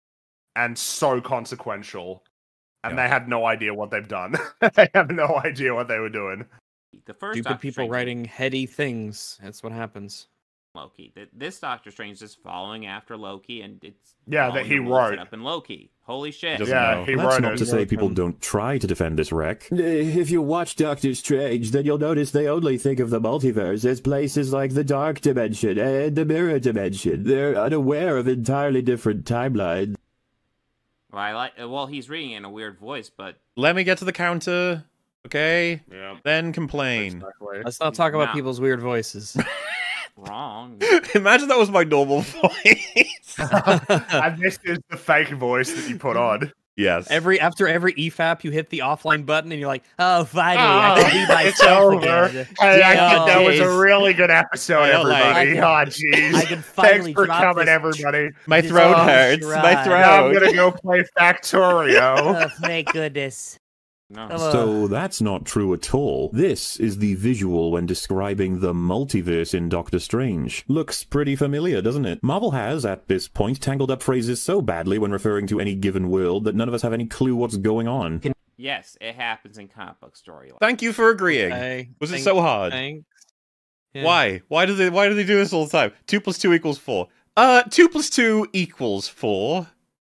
and so consequential. And Yeah. they had no idea what they've done. They have no idea what they were doing. The first Stupid Doctor people Strange writing heady things. That's what happens. Loki. Th- This Doctor Strange is just following after Loki, and it's Yeah, that following he the rules set wrote. up in Loki. Holy shit! Doesn't Yeah, know. he That's wrote not it. to say people don't try to defend this wreck. If you watch Doctor Strange, then you'll notice they only think of the multiverse as places like the Dark Dimension and the Mirror Dimension. They're unaware of entirely different timelines. Well, I like. Well, he's reading it in a weird voice, but Let me get to the counter, okay? Yeah. Then complain. Exactly. Let's not talk about Nah. people's weird voices. wrong. Imagine that was my normal voice. And this is the fake voice that you put on. Yes. Every after every E F A P, you hit the offline button and you're like, "Oh, finally, Oh, I can be it's myself over. again." Hey, I Yeah, think that was a jeez. really good episode, I like- everybody. I Oh, can- jeez. I can Thanks finally for drop coming, this everybody. My This throat is hurts. right. My Now I'm throat. gonna go play Factorio. Oh, thank goodness. No. Oh, So that's not true at all. This is the visual when describing the multiverse in Doctor Strange. Looks pretty familiar, doesn't it? Marvel has, at this point, tangled up phrases so badly when referring to any given world that none of us have any clue what's going on. Yes, it happens in comic book storylines. Thank you for agreeing. Okay, Was it thank- so hard? thanks. Yeah. Why? Why do they why do they do this all the time? Two plus two equals four. Uh two plus two equals four.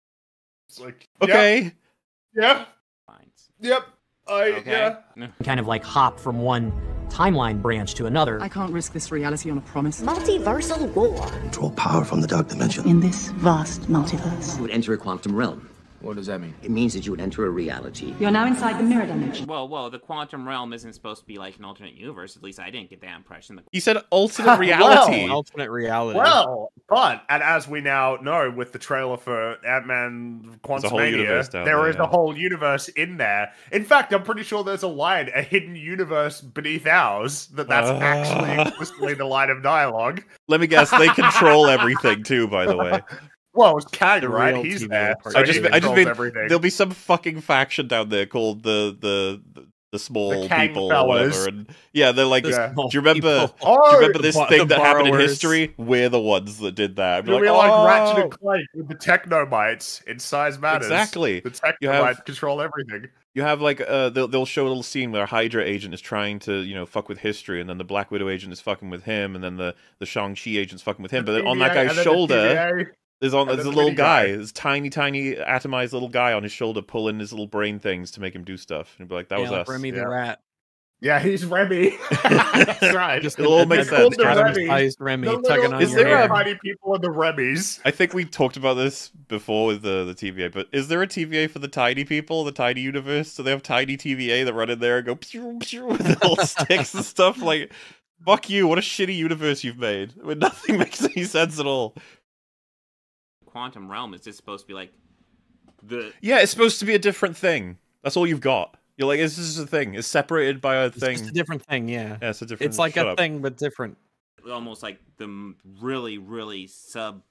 It's like, Okay. Yep. Lines. Yep. I, Okay. yeah. Kind of like hop from one timeline branch to another. I can't risk this reality on a promise. Multiversal war. Draw power from the dark dimension. In this vast multiverse. You would enter a quantum realm. What does that mean? It means that you would enter a reality. You're now inside the mirror dimension. Well, well, the quantum realm isn't supposed to be like an alternate universe. At least I didn't get that impression. The He said alternate reality. Well, Alternate reality. Well, but, and as we now know with the trailer for Ant-Man There's a whole universe Quantumania, down there there, is yeah. a whole universe in there. In fact, I'm pretty sure there's a line, a hidden universe beneath ours, that that's Uh. actually explicitly the line of dialogue. Let me guess, they control everything too, by the way. Well, it's Kang, The right? real He's T V there. part. So I just he I just controls mean everything. there'll be some fucking faction down there called the the the, the small The Kang people fellas. or whatever. And yeah, they're like, The do small you remember? people. Do you Oh, remember this the thing that happened in borrowers. history? We're the ones that did that. I'd be It'll like, be like oh, Ratchet and Clank with the Technomites in Size Matters. Exactly. The You Technomites have- control everything. You have like uh, they'll they'll show a little scene where a Hydra agent is trying to you know fuck with history, and then the Black Widow agent is fucking with him, and then the the Shang-Chi agent's fucking with him. But then on that T V A, guy's and then the shoulder, T V A. there's on and there's the a little mini guy, guy. this tiny tiny atomized little guy on his shoulder pulling his little brain things to make him do stuff. And he'd be like, that Yeah, was like us. Remy the Yeah. rat. Yeah, he's Remy. That's right. Just It'll all make It's sense. called the Adam's Remy. sized Remy The tugging little- on Is your there hair. a- tiny people in the Remys. I think we talked about this before with the, the T V A, but is there a T V A for the tiny people, the tiny universe? So they have tiny T V A that run in there and go pew, pew, with little sticks and stuff? Like, fuck you, what a shitty universe you've made. I mean, nothing makes any sense at all. quantum realm is just supposed to be like The Yeah, it's supposed to be a different thing. That's all you've got. You're like, this is a thing. It's separated by a It's thing. just a different thing, yeah. Yeah, it's a different. It's like shut a up. thing, but different. almost like the m- really, really sub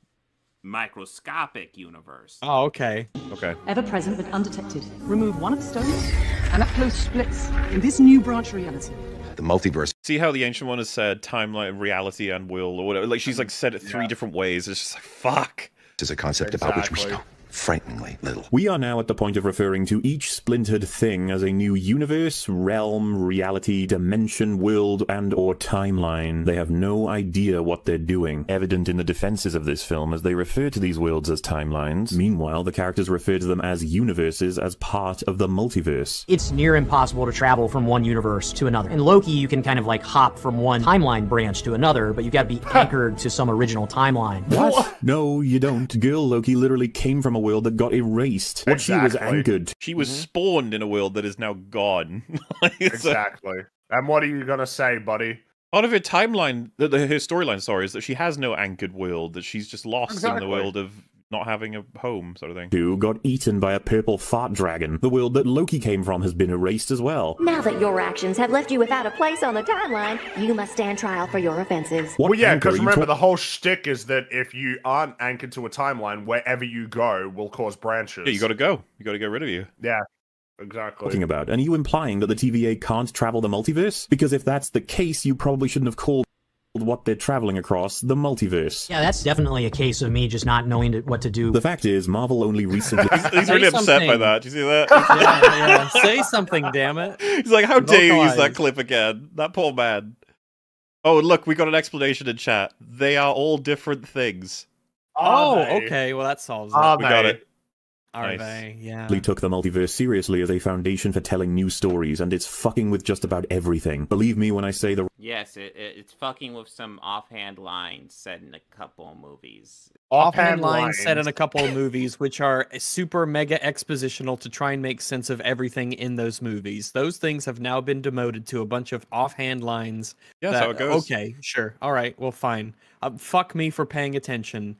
microscopic universe. Oh, okay. Okay. Ever present but undetected. Remove one of the stones, and that close splits in this new branch reality. The multiverse. See how the Ancient One has said timeline, reality, and will, or whatever? Like, she's like said it three Yeah. different ways. It's just like, fuck. Is a concept about which we Exactly. know frighteningly little. We are now at the point of referring to each splintered thing as a new universe, realm, reality, dimension, world, and or timeline. They have no idea what they're doing, evident in the defenses of this film as they refer to these worlds as timelines. Meanwhile, the characters refer to them as universes as part of the multiverse. It's near impossible to travel from one universe to another. In Loki, you can kind of like hop from one timeline branch to another, but you gotta be anchored to some original timeline. What? No, you don't. Girl Loki literally came from a world that got erased. What she was Exactly. anchored. She was spawned in a world that is now gone. Like, it's a- Exactly. And what are you gonna say, buddy? part of her timeline, the, the, her storyline, sorry, is that she has no anchored world, that she's just lost in Exactly. the world of not having a home, sort of thing. Who got eaten by a purple fart dragon. The world that Loki came from has been erased as well. Now that your actions have left you without a place on the timeline, you must stand trial for your offenses. What Well, yeah, anchor are because you remember, talk- the whole shtick is that if you aren't anchored to a timeline, wherever you go will cause branches. Yeah, you gotta go. You gotta get rid of you. Yeah, exactly. talking about? And are you implying that the T V A can't travel the multiverse? Because if that's the case, you probably shouldn't have called what they're traveling across the multiverse. Yeah, that's definitely a case of me just not knowing to- what to do. The fact is, Marvel only recently... He's really Say upset by something. that. Do you see that? Yeah, yeah. Say something, damn it. He's like, how dare you use that Vocalize. clip again? That poor man. Oh, look, we got an explanation in chat. They are all different things. Oh, Are they? okay. Well, that solves it. Are We got they? it. Are nice. they? Yeah. took the multiverse seriously as a foundation for telling new stories, and it's fucking with just about everything. Believe me when I say the Yes, it, it, it's fucking with some offhand lines said in a couple of movies. Offhand lines said in a couple of movies, which are super mega expositional to try and make sense of everything in those movies. Those things have now been demoted to a bunch of offhand lines. Yeah, that's that- how it goes. Okay, sure. All right, well, fine. Uh, fuck me for paying attention.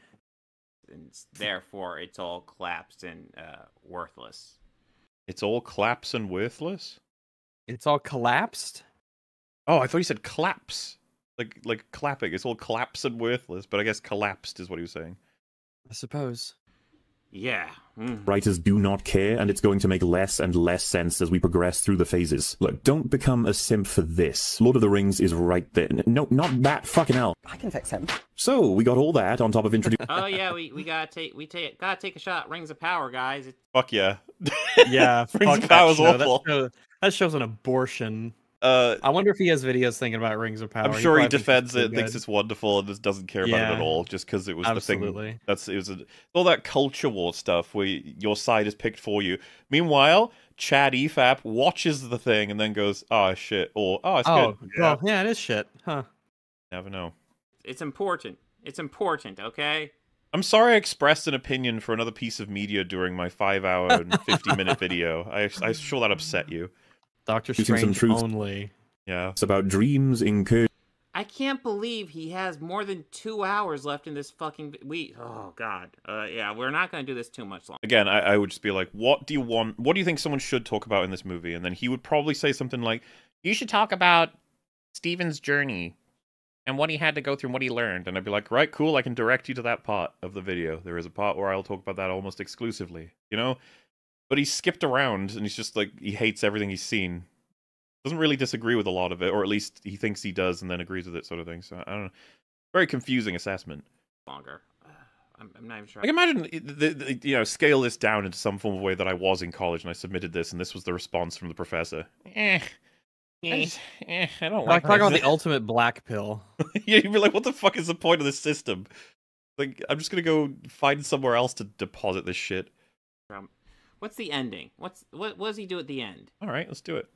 And s- therefore, it's all collapsed and uh, worthless. It's all claps and worthless? It's all collapsed? Oh, I thought you said claps. Like like clapping. It's all claps and worthless, but I guess collapsed is what he was saying. I suppose. Yeah. Mm. writers do not care, and it's going to make less and less sense as we progress through the phases. Look, don't become a simp for this. Lord of the Rings is right there. No, not that fucking hell. I can fix him. So, we got all that on top of introducing... Oh yeah, we, we gotta take we take gotta take a shot. Rings of Power, guys. It, Fuck yeah. Yeah, Rings fuck of that Power's show. That awful. show- That show's an abortion. Uh, I wonder if he has videos thinking about Rings of Power. I'm sure he probably defends thinks it, it's thinks good. it's wonderful, and just doesn't care about it Yeah. at all, just because it was Absolutely. the thing. That's it was a, all that culture war stuff where your side is picked for you. Meanwhile, Chad E F A P watches the thing and then goes, "Oh shit," or "Oh, it's Oh, good." well, yeah, it is shit, huh? Never know. it's important. It's important, okay? I'm sorry I expressed an opinion for another piece of media during my five hour and fifty minute video. I, I'm sure that upset you. Doctor Using some Strange truth. only. Yeah. It's about dreams incurred. I can't believe he has more than two hours left in this fucking. We. Oh God. Uh, yeah, we're not gonna do this too much longer. Again, I, I would just be like, what do you want? What do you think someone should talk about in this movie? And then he would probably say something like, you should talk about Steven's journey and what he had to go through and what he learned. And I'd be like, right, cool, I can direct you to that part of the video. There is a part where I'll talk about that almost exclusively, you know? But he's skipped around and he's just like, he hates everything he's seen. Doesn't really disagree with a lot of it, or at least he thinks he does and then agrees with it, sort of thing. So I don't know. Very confusing assessment. Longer. Uh, I'm, I'm not even sure. Like, imagine, the, the, you know, scale this down into some form of way that I was in college and I submitted this and this was the response from the professor. Eh. I, just, eh, I don't Like like talking about this. the ultimate black pill. Yeah, you'd be like, what the fuck is the point of this system? Like, I'm just gonna go find somewhere else to deposit this shit. Um, what's the ending? What's what? What does he do at the end? All right, let's do it.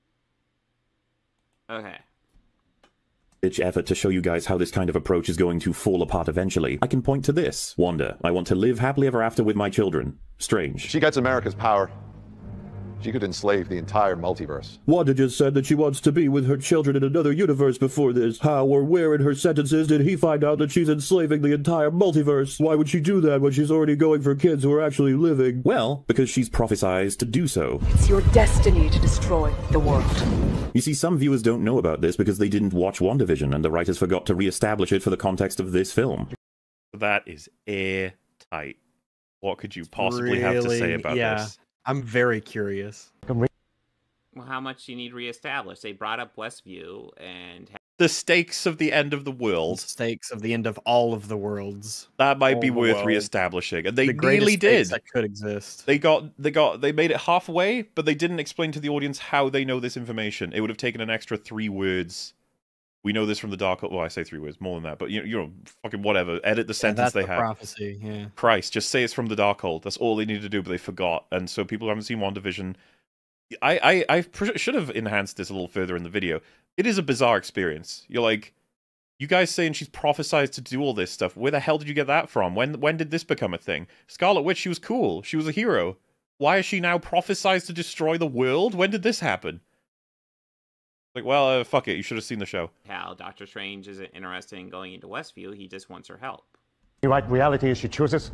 Okay. Ditch effort to show you guys how this kind of approach is going to fall apart eventually. I can point to this. Wanda, I want to live happily ever after with my children. Strange. She gets America's power. She could enslave the entire multiverse. Wanda just said that she wants to be with her children in another universe before this. How or where in her sentences did he find out that she's enslaving the entire multiverse? Why would she do that when she's already going for kids who are actually living? Well, because she's prophesied to do so. It's your destiny to destroy the world. You see, some viewers don't know about this because they didn't watch WandaVision, and the writers forgot to re-establish it for the context of this film. That is airtight. What could you possibly Really? have to say about yeah. this? I'm very curious. Well, how much do you need reestablished? They brought up Westview and the stakes of the end of the world. The stakes of the end of all of the worlds. That might All be the worth world. reestablishing, and they The greatest nearly stakes did. that could exist. They got, they got, they made it halfway, but they didn't explain to the audience how they know this information. It would have taken an extra three words. We know this from the dark. Well, I say three words, more than that, but you know, you know, fucking whatever. Edit the Yeah, sentence that's they the have. prophecy, yeah. Christ, just say it's from the Darkhold. That's all they needed to do, but they forgot. And so people who haven't seen WandaVision, I, I, I pr- should have enhanced this a little further in the video. It is a bizarre experience. You're like, you guys saying she's prophesized to do all this stuff. Where the hell did you get that from? When, when did this become a thing? Scarlet Witch, she was cool. She was a hero. Why is she now prophesized to destroy the world? When did this happen? Like, well, uh, fuck it. You should have seen the show. how Doctor Strange isn't interested in going into Westview. He just wants her help. You write reality as she chooses,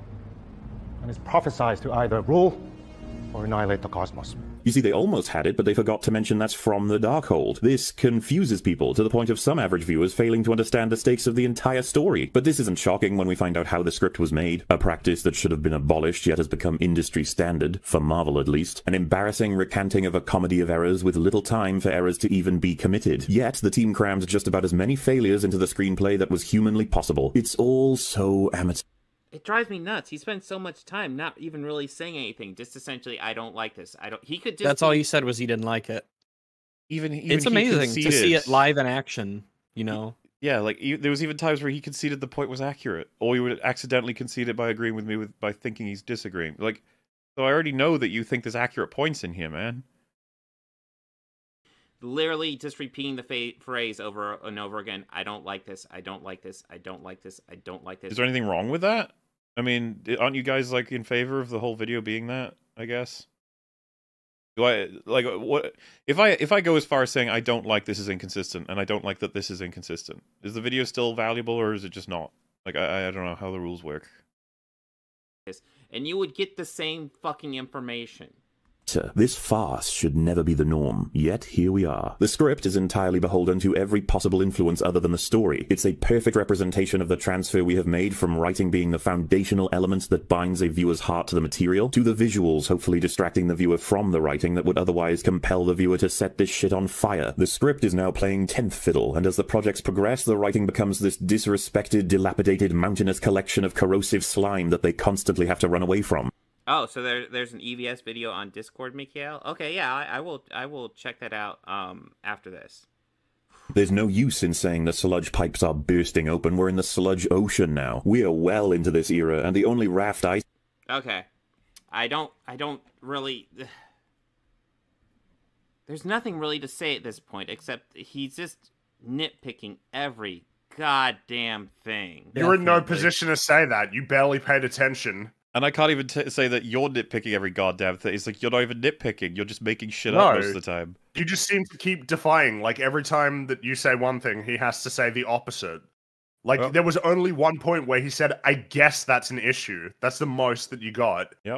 and is prophesied to either rule or annihilate the cosmos. You see, they almost had it, but they forgot to mention that's from the Darkhold. This confuses people to the point of some average viewers failing to understand the stakes of the entire story. But this isn't shocking when we find out how the script was made. A practice that should have been abolished yet has become industry standard, for Marvel at least. An embarrassing recanting of a comedy of errors with little time for errors to even be committed. Yet, the team crammed just about as many failures into the screenplay that was humanly possible. It's all so amateur. It drives me nuts. He spent so much time not even really saying anything. Just essentially, I don't like this. I don't. He could just. That's be... all he said was he didn't like it. Even, even it's he amazing to conceded. see it live in action. You know. Yeah, like e- there was even times where he conceded the point was accurate, or he would accidentally concede it by agreeing with me with by thinking he's disagreeing. Like, so I already know that you think there's accurate points in here, man. Literally just repeating the fa- phrase over and over again. I don't like this. I don't like this. I don't like this. I don't like this. Is there anything wrong with that? I mean, aren't you guys like in favor of the whole video being that? I guess. Do I like what if I if I go as far as saying I don't like this is inconsistent and I don't like that this is inconsistent? Is the video still valuable or is it just not? Like I I don't know how the rules work. And you would get the same fucking information. This farce should never be the norm, yet here we are. The script is entirely beholden to every possible influence other than the story. It's a perfect representation of the transfer we have made from writing being the foundational element that binds a viewer's heart to the material, to the visuals hopefully distracting the viewer from the writing that would otherwise compel the viewer to set this shit on fire. The script is now playing tenth fiddle, and as the projects progress, the writing becomes this disrespected, dilapidated, mountainous collection of corrosive slime that they constantly have to run away from. Oh, so there, there's an E V S video on Discord, Mikhail? Okay, yeah, I, I will I will check that out um, after this. There's no use in saying the sludge pipes are bursting open. We're in the sludge ocean now. We are well into this era, and the only raft I... Okay. I don't, I don't really... There's nothing really to say at this point, except he's just nitpicking every goddamn thing. You're in no position to say that. You barely paid attention. And I can't even t- say that you're nitpicking every goddamn thing. It's like you're not even nitpicking. You're just making shit No. up most of the time. You just seem to keep defying. Like, every time that you say one thing, he has to say the opposite. Like, Well- there was only one point where he said, I guess that's an issue. That's the most that you got. Yep.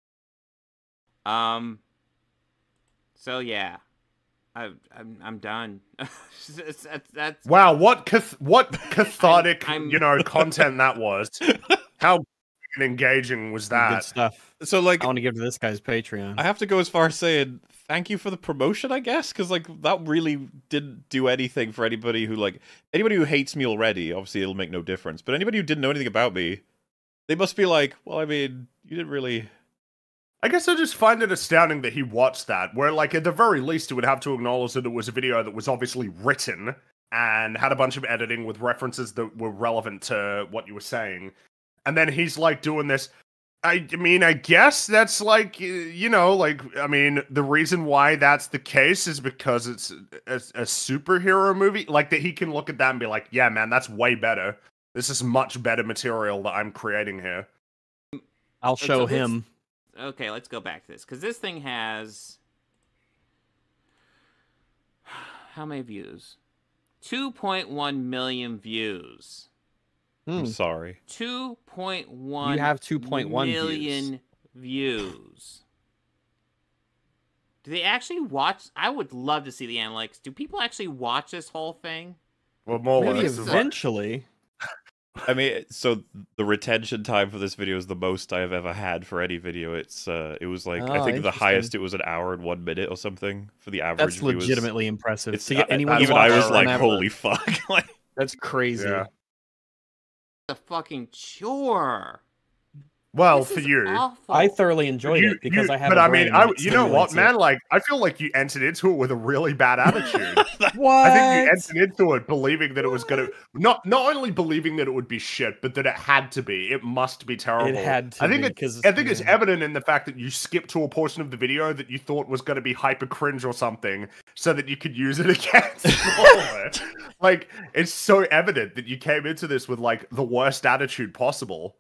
Um. So yeah, I, I'm I'm done. that's, that's, that's Wow, what cath- what cathartic, I'm- you know, content that was. How engaging was that? Good stuff. So, like, I want to give to this guy's Patreon. I have to go as far as saying thank you for the promotion, I guess, because like that really didn't do anything for anybody who like anybody who hates me already. Obviously, it'll make no difference. But anybody who didn't know anything about me, they must be like, well, I mean, you didn't really. I guess I just find it astounding that he watched that, where, like, at the very least, he would have to acknowledge that it was a video that was obviously written and had a bunch of editing with references that were relevant to what you were saying. And then he's, like, doing this. I mean, I guess that's, like, you know, like, I mean, the reason why that's the case is because it's a, a superhero movie. Like, that he can look at that and be like, yeah, man, that's way better. This is much better material that I'm creating here. I'll show so his- him. okay, let's go back to this because this thing has how many views? two point one million views. I'm sorry. two point one You have two point one million views. views. Do they actually watch? I would love to see the analytics. Do people actually watch this whole thing? Well, more Maybe eventually. I mean, so the retention time for this video is the most I have ever had for any video. It's uh, it was like Oh, I think the interesting. highest it was an hour and one minute or something for the average. That's viewers. legitimately impressive. It's To get uh, anyone to even watch I was an like, hour. holy fuck! Like, That's crazy. Yeah. The fucking chore. Well, This for is you, awful. I thoroughly enjoyed you, it because you- I have. But a I mean, brain I, that you know what, simulates man? it. Like, I feel like you entered into it with a really bad attitude. What? I think you entered into it believing that it was going to not not only believing that it would be shit, but that it had to be. It must be terrible. It had to I think be, it, 'cause- I think it's yeah. evident in the fact that you skipped to a portion of the video that you thought was going to be hyper cringe or something, so that you could use it against it. Like, it's so evident that you came into this with like the worst attitude possible.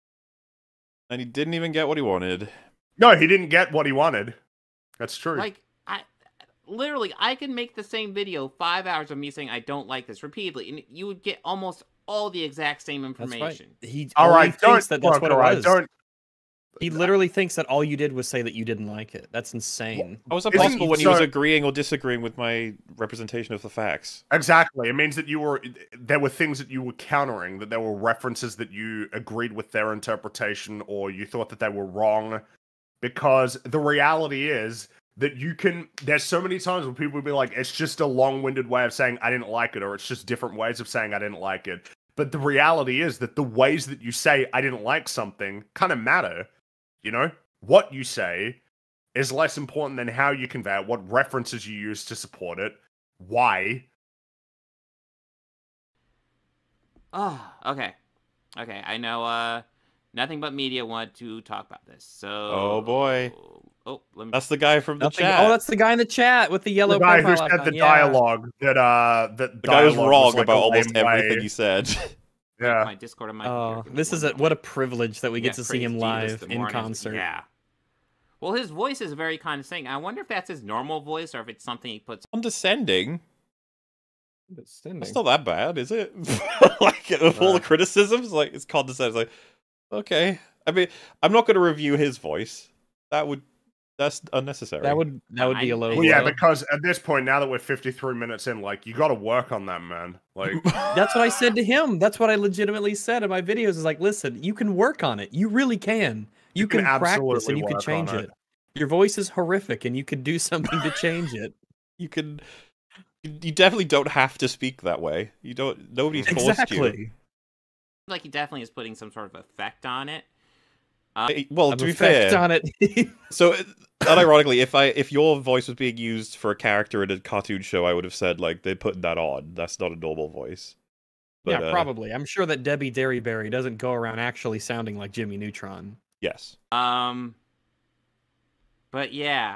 and he didn't even get what he wanted. No, he didn't get what he wanted. That's true. Like, I literally, I can make the same video, five hours of me saying I don't like this repeatedly, and you would get almost all the exact same That's right. information. He All only right, thinks don't- that that's look, what it all right, was. don't- He literally thinks that all you did was say that you didn't like it. That's insane. How was that Isn't- possible when he was so- agreeing or disagreeing with my representation of the facts? Exactly. It means that you were there were things that you were countering, that there were references that you agreed with their interpretation or you thought that they were wrong. Because the reality is that you can there's so many times when people will be like, it's just a long-winded way of saying I didn't like it, or it's just different ways of saying I didn't like it. But the reality is that the ways that you say I didn't like something kind of matter. You know? What you say is less important than how you convey it, what references you use to support it, why. Oh, okay. Okay, I know uh Nothing But Media want to talk about this. So Oh boy. Oh, let me That's the guy from the Nothing- chat. Oh, that's the guy in the chat with the yellow The guy who profile said icon. the Yeah. dialogue that uh that The guy was dialogue wrong like about a almost lame everything way. he said. Yeah. my Discord and my Oh, computer. Give me this one is a, moment. what a privilege that we get Yeah, to see praise him Jesus, live the in morning is- concert. Yeah. Well, his voice is very condescending. I wonder if that's his normal voice or if it's something he puts. Condescending. Condescending. That's not that bad, is it? Like, of all the criticisms, like, it's condescending. It's like, okay. I mean, I'm not going to review his voice. That would, that's unnecessary. That would that would be a low. Well, yeah, blow. because at this point, now that we're fifty-three minutes in, like, you got to work on that, man. Like, That's what I said to him. That's what I legitimately said in my videos. Is like, listen, you can work on it. You really can. You, You can can, practice absolutely and you can work change on it. it. Your voice is horrific, and you can do something to change it. You can, you definitely don't have to speak that way. You don't, nobody's forced you. Exactly. Like he definitely is putting some sort of effect on it. Uh, Eh, Well, An to be effect fair, on it. so unironically, if I if your voice was being used for a character in a cartoon show, I would have said like they're putting that on. That's not a normal voice. But, yeah, uh, probably. I'm sure that Debbie Derryberry doesn't go around actually sounding like Jimmy Neutron. Yes. Um. But yeah,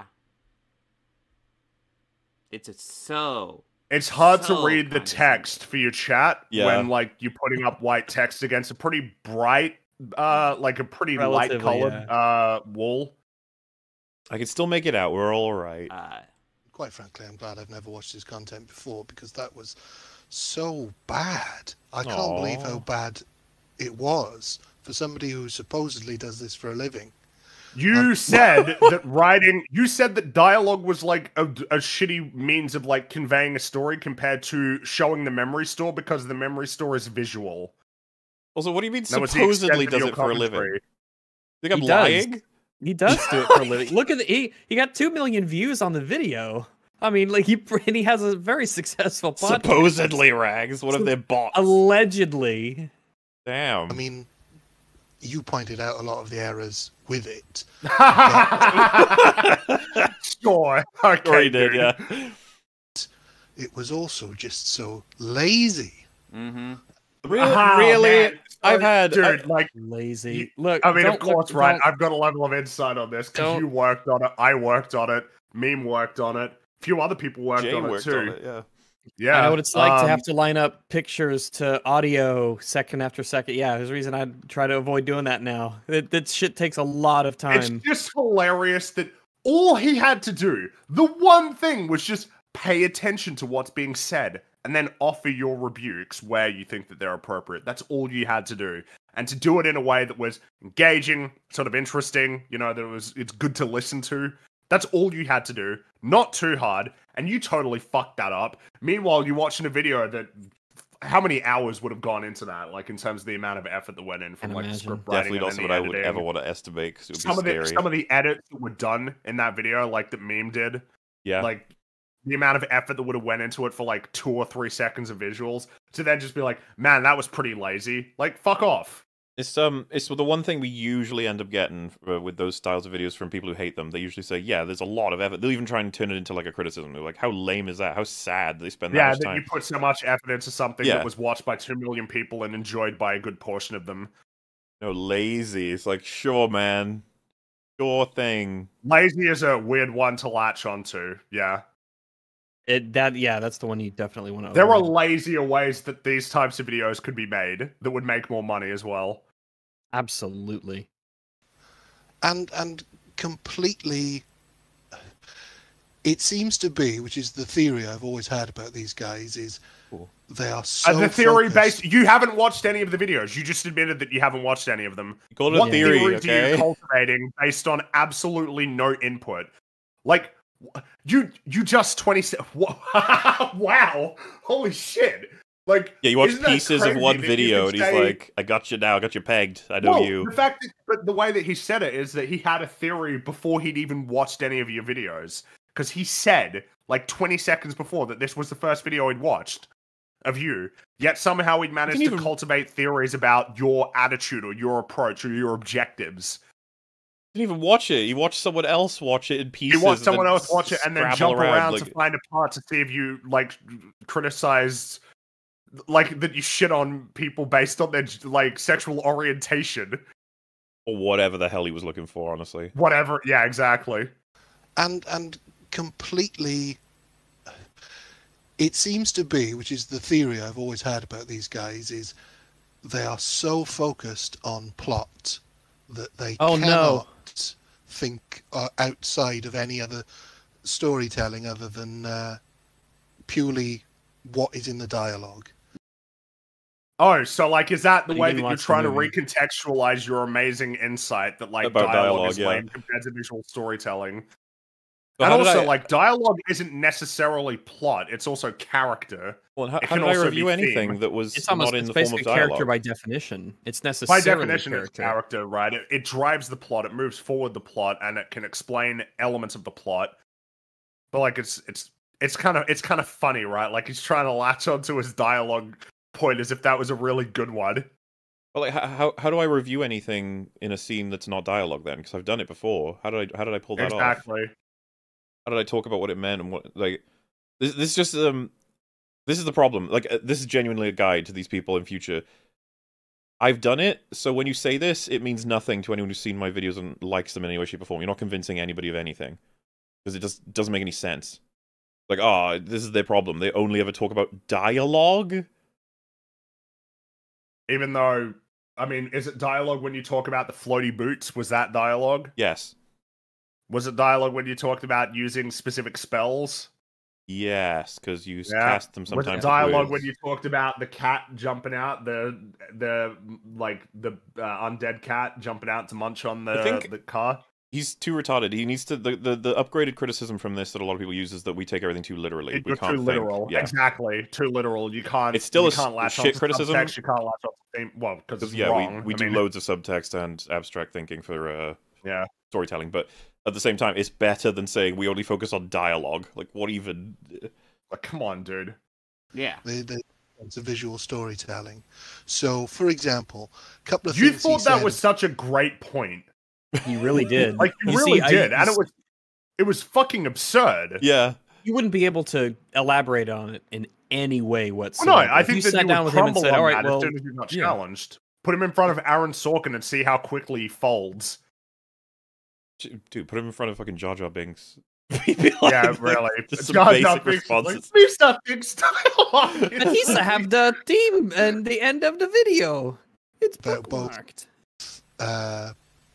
it's, it's so. it's hard so to read the text for your chat Yeah. when, like, you're putting up white text against a pretty bright, uh, like a pretty light Relatively, colored, uh, wall. I can still make it out. We're all right. Uh, Quite frankly, I'm glad I've never watched his content before because that was so bad. I can't Aw. believe how bad it was for somebody who supposedly does this for a living. You Um, said that writing, you said that dialogue was like a, a shitty means of like conveying a story compared to showing the memory store because the memory store is visual. Also, what do you mean That was the extent supposedly of does your it for a living? commentary. Think I'm He does. lying? He does do it for a living. Look at the he he got two million views on the video. I mean, like he and he has a very successful podcast. Supposedly, Rags. What if they're bots? Allegedly. Damn. I mean, you pointed out a lot of the errors with it. Sure. Okay, Sure he did, dude. yeah. It was also just so lazy. mm-hmm. Really? Ah, really? man. I've had... dude, I- like, Lazy. Look, I mean, don't of course, look, right? don't- I've got a level of insight on this because Don't- you worked on it, I worked on it, Meme worked on it, a few other people worked Jay on it worked too. on it, yeah. Yeah, I know what it's like um, to have to line up pictures to audio second after second. Yeah, there's a reason I try to avoid doing that now. That, that shit takes a lot of time. It's just hilarious that all he had to do, the one thing, was just pay attention to what's being said and then offer your rebukes where you think that they're appropriate. That's all you had to do. And to do it in a way that was engaging, sort of interesting, you know, that it was it's good to listen to. That's all you had to do. Not too hard. And you totally fucked that up. Meanwhile, you're watching a video that... How many hours would have gone into that, like in terms of the amount of effort that went in from like imagine. script writing Definitely and not then something the I would editing. ever want to estimate because it would Some be of the scary. some of the edits that were done in that video, like that meme did, Yeah. like the amount of effort that would have went into it for like two or three seconds of visuals to then just be like, man, that was pretty lazy. Like, fuck off. It's um, it's the one thing we usually end up getting uh, with those styles of videos from people who hate them. They usually say, "Yeah, there's a lot of effort." They'll even try and turn it into like a criticism. They're like, "How lame is that? How sad they spend that Yeah, much that time." you put so much effort into something Yeah. that was watched by two million people and enjoyed by a good portion of them. No, lazy. It's like, sure, man, sure thing. Lazy is a weird one to latch onto. Yeah. It that yeah, that's the one you definitely want to. There are lazier ways that these types of videos could be made that would make more money as well. Absolutely. And and completely, it seems to be, which is the theory I've always had about these guys, is cool. They are so Uh, the theory focused. based. You haven't watched any of the videos. You just admitted that you haven't watched any of them. Call it a What theory, theory okay? do you cultivating based on absolutely no input? Like you, you just twenty. Wow! Holy shit! Like Yeah, you watch isn't that pieces of crazy one that you video, could and he's say- like, "I got you now. I got you pegged. I know Well, you." The fact, that, but the way that he said it is that he had a theory before he'd even watched any of your videos, because he said like twenty seconds before that this was the first video he'd watched of you. Yet somehow he'd managed to even- cultivate theories about your attitude or your approach or your objectives. Didn't even watch it. He watched someone else watch it in pieces. He watched and someone then else watch it and then scrabble jump around, like- to find a part to see if you like criticized, like that you shit on people based on their like sexual orientation, or whatever the hell he was looking for. Honestly, whatever. Yeah, exactly. and and completely, it seems to be, which is the theory I've always had about these guys, is they are so focused on plot that they Oh, cannot no. think uh, outside of any other storytelling other than uh, purely what is in the dialogue. Oh, so like, is that the But you way didn't that you're watch the trying to movie. recontextualize your amazing insight that like About dialogue, dialogue, is yeah. lame compared to visual storytelling? So and how did also, I- like, dialogue isn't necessarily plot; it's also character. Well, how, It how can did I also review be anything theme. that was It's almost not in it's the form basically of character dialogue? by definition. It's By necessarily definition, character. it's character, right? It, it drives the plot, it moves forward the plot, and it can explain elements of the plot. But like, it's it's it's kind of it's kind of funny, right? Like he's trying to latch onto his dialogue point as if that was a really good one. Well, like, how, how how do I review anything in a scene that's not dialogue then? Because I've done it before. How did I how did I pull that off? Exactly. How did I talk about what it meant and what like this? This is just um, this is the problem. Like uh, this is genuinely a guide to these people in future. I've done it, so when you say this, it means nothing to anyone who's seen my videos and likes them in any way, shape, or form. You're not convincing anybody of anything because it just doesn't make any sense. Like, oh, this is their problem. They only ever talk about dialogue. Even though, I mean, is it dialogue when you talk about the floaty boots? Was that dialogue? Yes. Was it dialogue when you talked about using specific spells? Yes, because you Yeah. cast them Was sometimes. it with dialogue words. when you talked about the cat jumping out, the the like the uh, undead cat jumping out to munch on the I think- the car? He's too retarded. He needs to. The, the, the upgraded criticism from this that a lot of people use is that we take everything too literally. It- we You're can't too think. literal. Yeah. Exactly, too literal. You can't. It's still you a s- can't latch shit onto criticism. subtext, you can't latch onto theme. Well, because it's yeah, wrong. we, we I do mean, loads of subtext and abstract thinking for uh, yeah storytelling, but at the same time, it's better than saying we only focus on dialogue. Like, what even? Like, come on, dude. Yeah. They, they, it's a visual storytelling. So, for example, a couple of You things he thought that said- was such a great point. He really did. Like, you, You really see, I- did, and you it was it was fucking absurd. Yeah. You wouldn't be able to elaborate on it in any way Well, whatsoever. no, I If think you that sat you down would with him and crumble said, on "All right, that well, as soon as you're not yeah. challenged." Put him in front of Aaron Sorkin and see how quickly he folds. Dude, put him in front of fucking Jar Jar Binks. Yeah, really. Just some God, basic nothing. responses. Like, please not fix dialogue. Batista have the theme and the end of the video. It's bookmarked. Uh,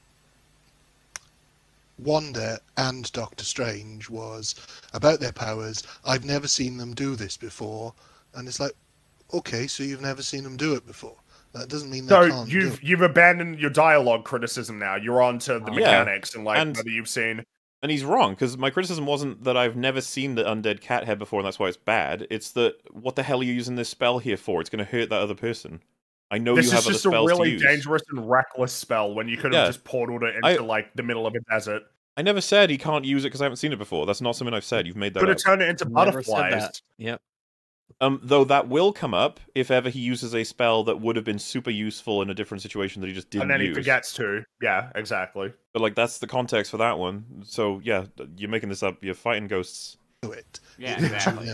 Wanda and Doctor Strange was about their powers. I've never seen them do this before, and it's like, okay, so you've never seen them do it before. That doesn't mean they So can't do you've it. you've abandoned your dialogue criticism now. You're on to the Yeah. mechanics and like And- whether you've seen. And he's wrong, because my criticism wasn't that I've never seen the undead cat head before and that's why it's bad. It's that, what the hell are you using this spell here for? It's going to hurt that other person. I know This you is have other just a spells to really use. dangerous and reckless spell when you could have Yeah. just portaled it I- into like the middle of a desert. I never said he can't use it because I haven't seen it before. That's not something I've said. You've made that Could up. have turned it into Never said butterflies. that. Yep. Um, though that will come up if ever he uses a spell that would have been super useful in a different situation that he just didn't And then he use. forgets to. Yeah, exactly. But like that's the context for that one. So yeah, you're making this up. You're fighting ghosts. Do it. Yeah, exactly.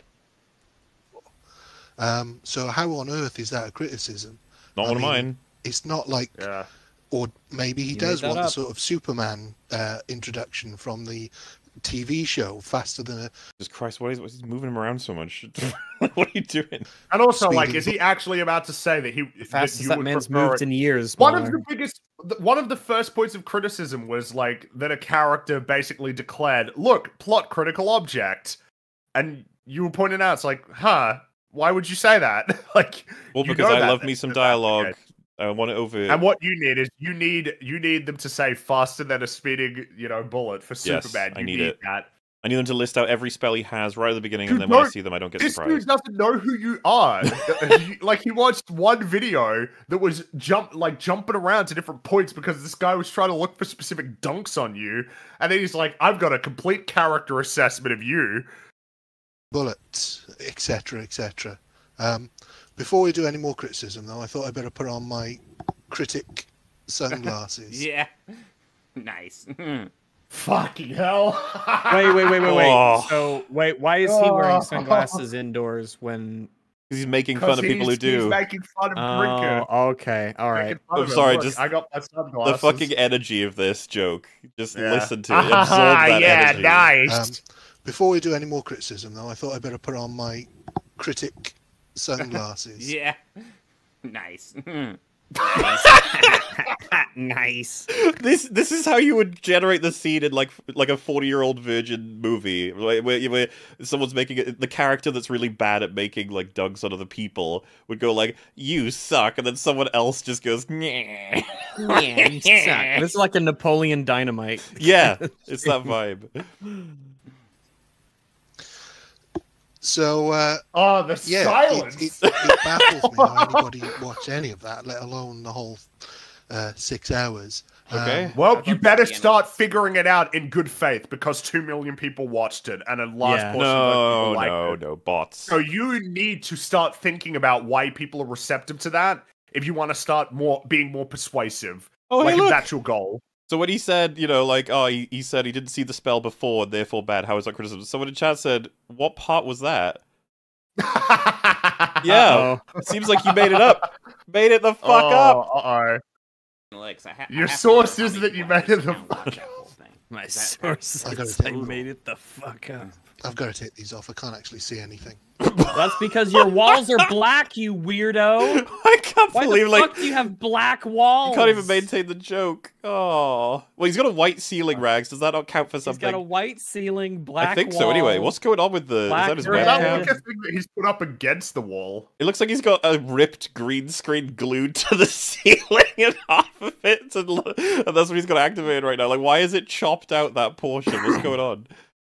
Um, so how on earth is that a criticism? Not I one of mean, mine. It's not like, Yeah. or maybe he You does made that want the up. sort of Superman uh, introduction from the T V show, faster than a Jesus Christ, why is, why is he moving him around so much? What are you doing? And also, like, Speeding is he actually about to say that he Fastest you that would man's prefer moved it- in years. One of Mauler. the biggest, th- one of the first points of criticism was like that a character basically declared, "Look, plot critical object," and you were pointing out, it's like, huh, why would you say that? Like, Well, you because know I that- love me some that that's the dialogue. case. I want it over. And what you need is you need you need them to say faster than a speeding, you know, bullet for Yes, Superman. I You need it. that. I need them to list out every spell he has right at the beginning, Dude, and then when I no, see them, I don't get This surprised. dude doesn't know who you are. He- like he watched one video that was jump like jumping around to different points because this guy was trying to look for specific dunks on you, and then he's like, "I've got a complete character assessment of you." bullets, et cetera, et cetera. Um, before we do any more criticism, though, I thought I'd better put on my critic sunglasses. Yeah. Nice. Fucking hell. Wait, wait, wait, wait, wait. Oh. So, wait, why is he wearing Oh. sunglasses indoors when... Because he's making fun of people who he's, do. He's making fun of Brinker. Oh, okay, all right. Making fun I'm of him. sorry, Look, just I got my sunglasses. The fucking energy of this joke. Just Yeah. listen to it. Absorb that yeah, energy. nice. Um, before we do any more criticism, though, I thought I'd better put on my critic sunglasses. Yeah. Nice. Nice. This this is how you would generate the scene in like like a forty year old virgin movie where, where, where someone's making it, the character that's really bad at making like dunks on other people would go like, "You suck," and then someone else just goes, "Nah." Yeah, you suck. This is like a Napoleon Dynamite. Yeah, it's that vibe. So, uh, oh, the yeah, silence. It, it, it baffles me how anybody watched any of that, let alone the whole uh, six hours. Okay. Um, Well, you better start figuring it out in good faith because two million people watched it and a large Yeah. portion No, of people liked no, it. no, bots. So you need to start thinking about why people are receptive to that if you want to start more being more persuasive. Oh, hey, like if look. that's your goal. So when he said, you know, like, oh, he, he said he didn't see the spell before, therefore bad, how is that criticism? Someone in chat said, what part was that? Yeah, seems like you made it up. Made it the fuck oh, up. Uh-oh. Alex, I ha- I Your have to source know how is many that you people made it the actually watch that whole thing. My Is that- source I gotta is take I them. made it the fuck up. I've got to take these off. I can't actually see anything. That's because your walls are black, you weirdo. I can't Why believe, the like, fuck do you have black walls? you can't even maintain the joke. Oh. Well, he's got a white ceiling, Rags. Does that not count for He's something? got a white ceiling, black I think so, anyway. walls. What's going on with the... Is black that his red. That webcam? like a thing that he's put up against the wall. It looks like he's got a ripped green screen glued to the ceiling and half of it, to lo- and that's what he's got activated right now. Like, why is it chopped out, that portion? What's going on?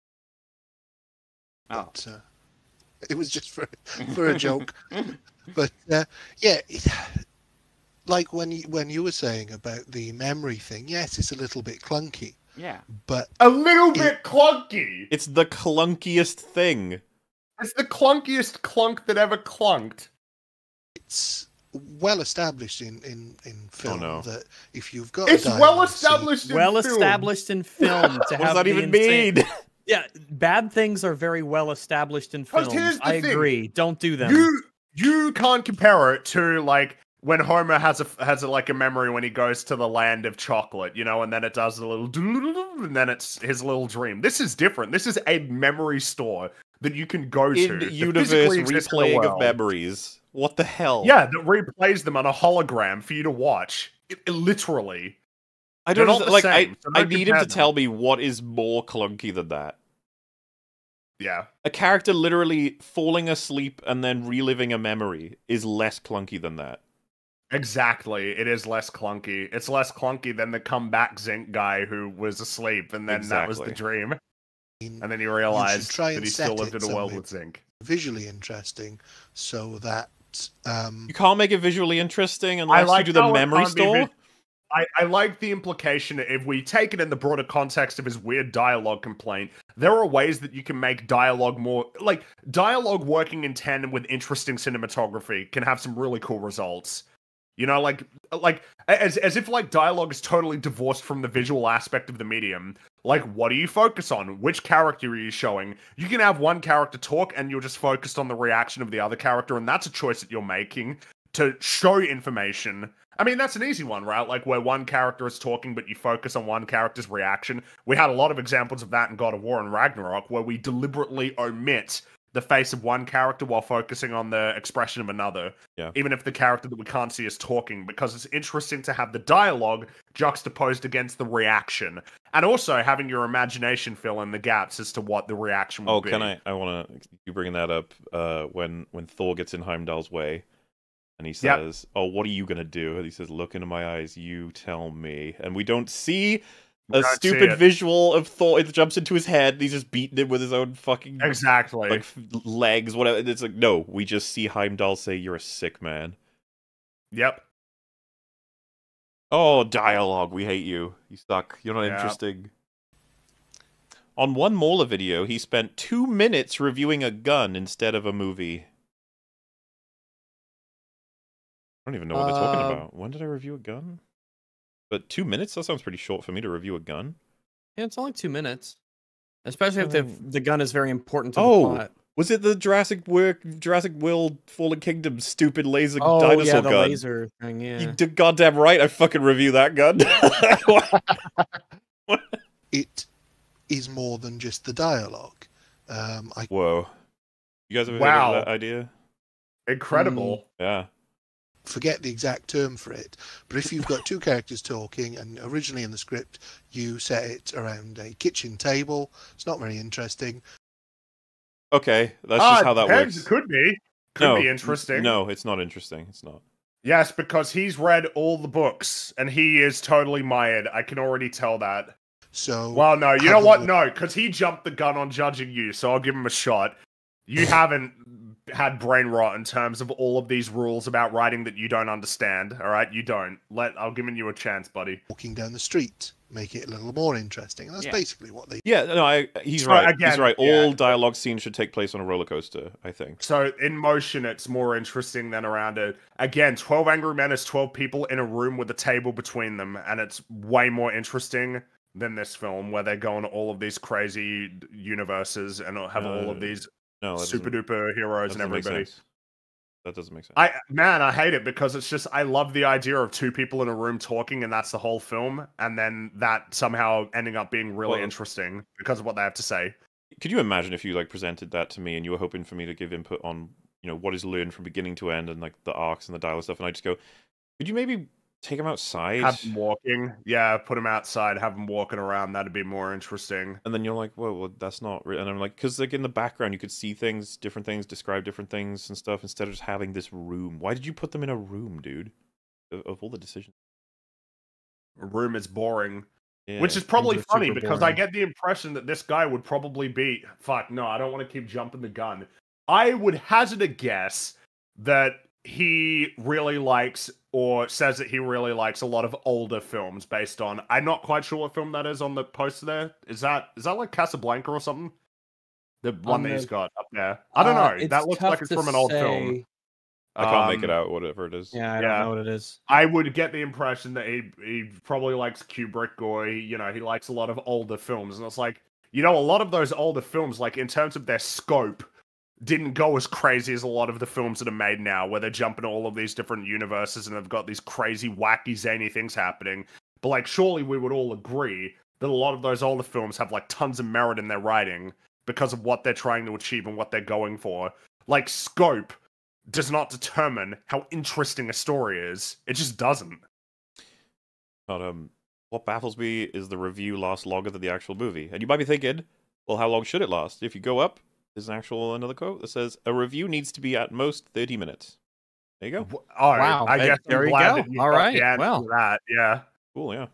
But, uh, it was just for for a joke. But uh, yeah, it, like when you when you were saying about the memory thing, yes, it's a little bit clunky. Yeah. But A little bit clunky. It's the clunkiest thing. It's the clunkiest clunk that ever clunked. it's well established in in in film no. that if you've got a It's dialogue well scene- established in well film. established in film. To What does have that the even insane- mean? Yeah, bad things are very well established in 'Cause films. here's the I thing. agree. Don't do them. You you can't compare it to like when Homer has a has a, like a memory when he goes to the land of chocolate, you know, and then it does a little, and then it's his little dream. This is different. This is a memory store that you can go In to. universe replaying of memories. What the hell? Yeah, that replays them on a hologram for you to watch. It, it, literally. I don't They're not the like. same, I so I don't need him compare to them. tell me what is more clunky than that. Yeah. A character literally falling asleep and then reliving a memory is less clunky than that. Exactly. It is less clunky. It's less clunky than the comeback Zinc guy who was asleep, and then that was the Exactly. dream. And then he You realized should try that and he set still lived it in a world somewhere with Zinc. visually interesting, so that um, You can't make it visually interesting I unless like you do the how it memory can't be store. vis- I, I like the implication, if we take it in the broader context of his weird dialogue complaint, there are ways that you can make dialogue more, like, dialogue working in tandem with interesting cinematography can have some really cool results. You know, like, like as, as if, like, dialogue is totally divorced from the visual aspect of the medium. Like, what do you focus on? Which character are you showing? You can have one character talk and you're just focused on the reaction of the other character, and that's a choice that you're making to show information. I mean, that's an easy one, right? Like, where one character is talking, but you focus on one character's reaction. We had a lot of examples of that in God of War and Ragnarok, where we deliberately omit the face of one character while focusing on the expression of another. Yeah. Even if the character that we can't see is talking, because it's interesting to have the dialogue juxtaposed against the reaction. And also having your imagination fill in the gaps as to what the reaction will Oh, be. can I? I want to. You bringing that up? Uh, when when Thor gets in Heimdall's way, and he Yep. says, "Oh, what are you gonna do?" And he says, "Look into my eyes. You tell me." And we don't see We a don't see stupid it. visual of Thor. It jumps into his head. And he's just beating him with his own fucking Exactly. like f- legs, whatever. It's like, no, we just see Heimdall say, "You're a sick man." Yep. Oh, dialogue. We hate you. You suck. You're not Yeah. interesting. On one Mauler video, he spent two minutes reviewing a gun instead of a movie. I don't even know what they're talking Uh, about. When did I review a gun? But two minutes? That sounds pretty short for me to review a gun. Yeah, it's only two minutes. Especially if the, the gun is very important to the Oh, plot. was it the Jurassic Work, Jurassic World Fallen Kingdom stupid laser Oh, dinosaur yeah, the gun? laser thing, yeah. You did goddamn right. I fucking review that gun. it is more than just the dialogue. Um, I Whoa. You guys ever Wow. heard of that idea? Incredible. Yeah. forget the exact term for it, but if you've got two characters talking, and originally in the script you set it around a kitchen table, it's not very interesting. Okay, that's Ah, just how that depends. works. It could be. Could no, be interesting. No, it's not interesting. It's not. Yes, because he's read all the books and he is totally mired. I can already tell that. So well, no, you have know the what? wa- No, because he jumped the gun on judging you, so I'll give him a shot. You haven't had brain rot in terms of all of these rules about writing that you don't understand. All right, you don't. Let I'm giving you a chance, buddy. Walking down the street, make it a little more interesting, and that's Yeah. basically what they. Yeah, no, I, he's So, right. again, he's right. yeah. All dialogue scenes should take place on a roller coaster, I think. So in motion, it's more interesting than around it. Again, twelve Angry Men is twelve people in a room with a table between them, and it's way more interesting than this film, where they go on all of these crazy universes and have all of Uh, these no, that super doesn't- duper heroes that and doesn't make everybody. sense. That doesn't make sense. I man, I hate it because it's just I love the idea of two people in a room talking, and that's the whole film, and then that somehow ending up being really Well- interesting because of what they have to say. Could you imagine if you like presented that to me and you were hoping for me to give input on, you know, what is learned from beginning to end and like the arcs and the dialogue stuff, and I just go, could you maybe take them outside? Have them walking, yeah, put them outside, have them walking around. That'd be more interesting. And then you're like, well, well that's not re-. And I'm like, because like in the background you could see things, different things, describe different things and stuff instead of just having this room. Why did you put them in a room, dude? Of, of all the decisions. A room is boring. Yeah. Which is probably Rooms are funny super because I boring. get the impression that this guy would probably be. Fuck, no, I don't want to keep jumping the gun. I would hazard a guess that he really likes or says that he really likes a lot of older films based on. I'm not quite sure what film that is on the poster there. Is that is that like Casablanca or something? The one On that the- he's got up there. I don't Uh, know. it's That looks tough like it's to from an old film. say. I can't make it Um, out, whatever it is. Yeah, I don't Yeah. know what it is. I would get the impression that he he probably likes Kubrick, or he, you know, he likes a lot of older films, and it's like, you know, a lot of those older films, like in terms of their scope, didn't go as crazy as a lot of the films that are made now, where they're jumping all of these different universes and they've got these crazy, wacky, zany things happening. But like, surely we would all agree that a lot of those older films have like tons of merit in their writing because of what they're trying to achieve and what they're going for. Like, scope does not determine how interesting a story is. It just doesn't. But um, what baffles me is the review lasts longer than the actual movie. And you might be thinking, well, how long should it last? If you go up, there's an actual another quote that says a review needs to be at most thirty minutes. There you go. All right. Wow. I guess there I'm you glad go. that you All got right. the answer Well, to that. Yeah. Cool. Yeah.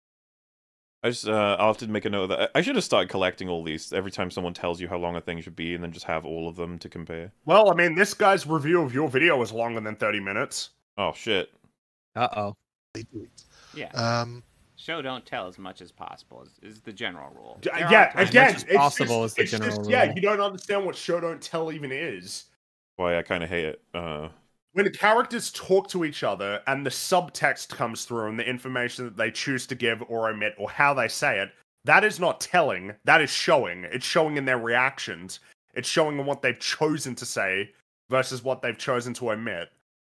I just uh, I'll have to make a note of that. I should have started collecting all these every time someone tells you how long a thing should be, and then just have all of them to compare. Well, I mean, this guy's review of your video was longer than thirty minutes. Oh shit. Uh oh. Yeah. Um. Show don't tell as much as possible is, is the general rule. D- There yeah, are times- again, as it's possible just, is the it's general just, yeah, rule. you don't understand what show don't tell even is. Why I kind of hate it. Uh, When the characters talk to each other and the subtext comes through and the information that they choose to give or omit or how they say it, that is not telling. That is showing. It's showing in their reactions. It's showing in what they've chosen to say versus what they've chosen to omit.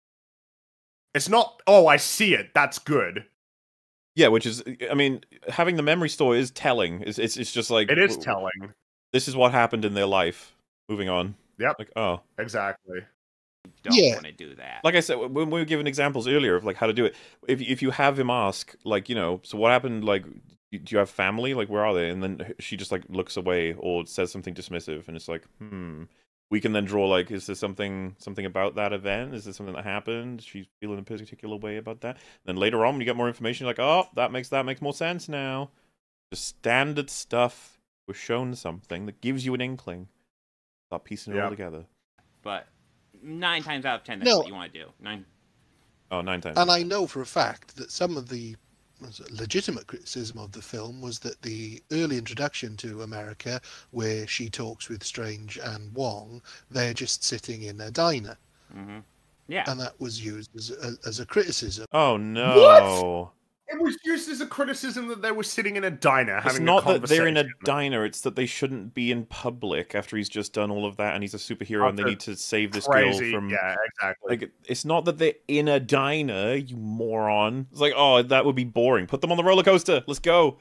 It's not, oh, I see it. That's good. yeah, which is, I mean, having the memory store is telling. It's it's, it's just like It is telling. This is what happened in their life. Moving on. Yep. Like, oh. Exactly. Don't Yeah. want to do that. Like I said, when we were giving examples earlier of like how to do it, if if you have him ask, like, you know, so what happened, like, do you have family? Like, where are they? And then she just like looks away or says something dismissive, and it's like, hmm. We can then draw like, is there something something about that event? Is there something that happened? She's feeling a particular way about that. And then later on, when you get more information, you're like, oh, that makes that makes more sense now. Just standard stuff. We're shown something that gives you an inkling. Start piecing it Yeah. all together. But nine times out of ten, that's No. what you want to do. Nine. Oh, nine times. And I know for a fact that some of the legitimate criticism of the film was that the early introduction to America, where she talks with Strange and Wong, they're just sitting in a diner. Mm-hmm. Yeah. And that was used as a, as a criticism. Oh, no. It was used as a criticism that they were sitting in a diner It's having not a that they're in a conversation. diner, it's that they shouldn't be in public after he's just done all of that and he's a superhero and they After need to save this crazy, girl from... yeah, exactly. Like, it's not that they're in a diner, you moron. It's like, oh, that would be boring. Put them on the roller coaster. Let's go.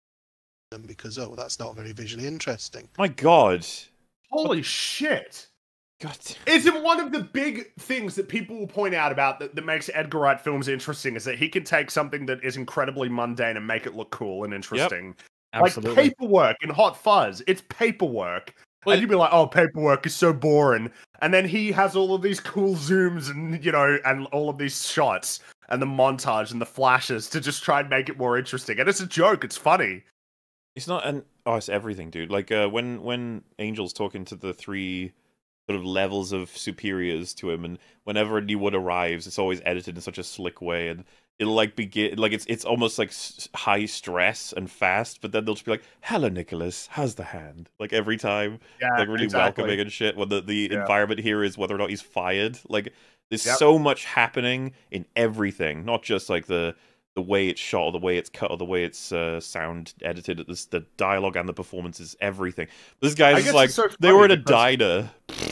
Because, oh, that's not very visually interesting. My God. Holy shit. God. Isn't one of the big things that people will point out about that, that makes Edgar Wright films interesting is that he can take something that is incredibly mundane and make it look cool and interesting. Absolutely. Like Paperwork in Hot Fuzz. It's paperwork. Well, and you'd be like, oh, Paperwork is so boring. And then he has all of these cool zooms and, you know, and all of these shots and the montage and the flashes to just try and make it more interesting. And it's a joke. It's funny. It's not an... Oh, it's everything, dude. Like, uh, when, when Angel's talking to the three... sort of levels of superiors to him, and whenever a new one arrives, it's always edited in such a slick way, and it'll like begin like it's it's almost like s- high stress and fast, but then they'll just be like, "Hello, Nicholas, how's the hand?" Like every time, Yeah, like really exactly. welcoming and shit. When the the Yeah. environment here is whether or not he's fired. Like there's Yep. so much happening in everything, not just like the the way it's shot, or the way it's cut, or the way it's uh, sound edited. This, the dialogue and the performances, everything. This I guy's guess just like it's so they were in funny a because- diner.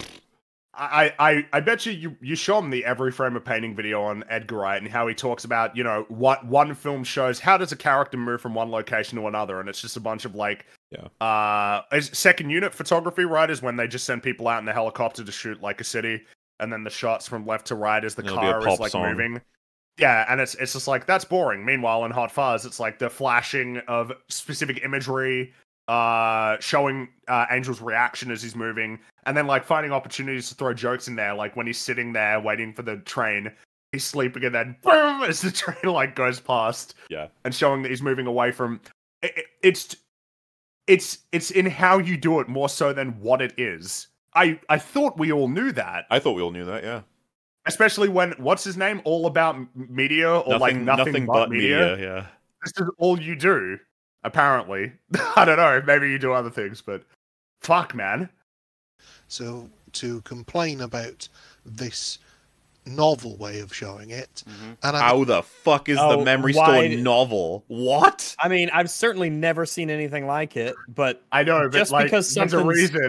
I, I, I bet you, you you show him the Every Frame of Painting video on Edgar Wright and how he talks about, you know, what one film shows, how does a character move from one location to another, and it's just a bunch of like, yeah, uh, is second unit photography, right, is when they just send people out in a helicopter to shoot like a city, and then the shots from left to right as the It'll be a car pop is like song. moving. Yeah, and it's it's just like, that's boring. Meanwhile, in Hot Fuzz, it's like the flashing of specific imagery, uh, showing uh, Angel's reaction as he's moving, and then like finding opportunities to throw jokes in there, like when he's sitting there waiting for the train, he's sleeping, and then boom, as the train like goes past, Yeah. and showing that he's moving away from. It, it- it's it's it's in how you do it more so than what it is. I I thought we all knew that, I thought we all knew that, yeah. especially when what's his name, All About M- Media or like nothing, but, media. yeah. This is all you do, apparently. I don't know. Maybe you do other things, but fuck, man. So to complain about this novel way of showing it, and I, How the fuck is Oh, the Memory why Store d- novel? What? I mean, I've certainly never seen anything like it, but I know, but just like, because there's a something's- reason.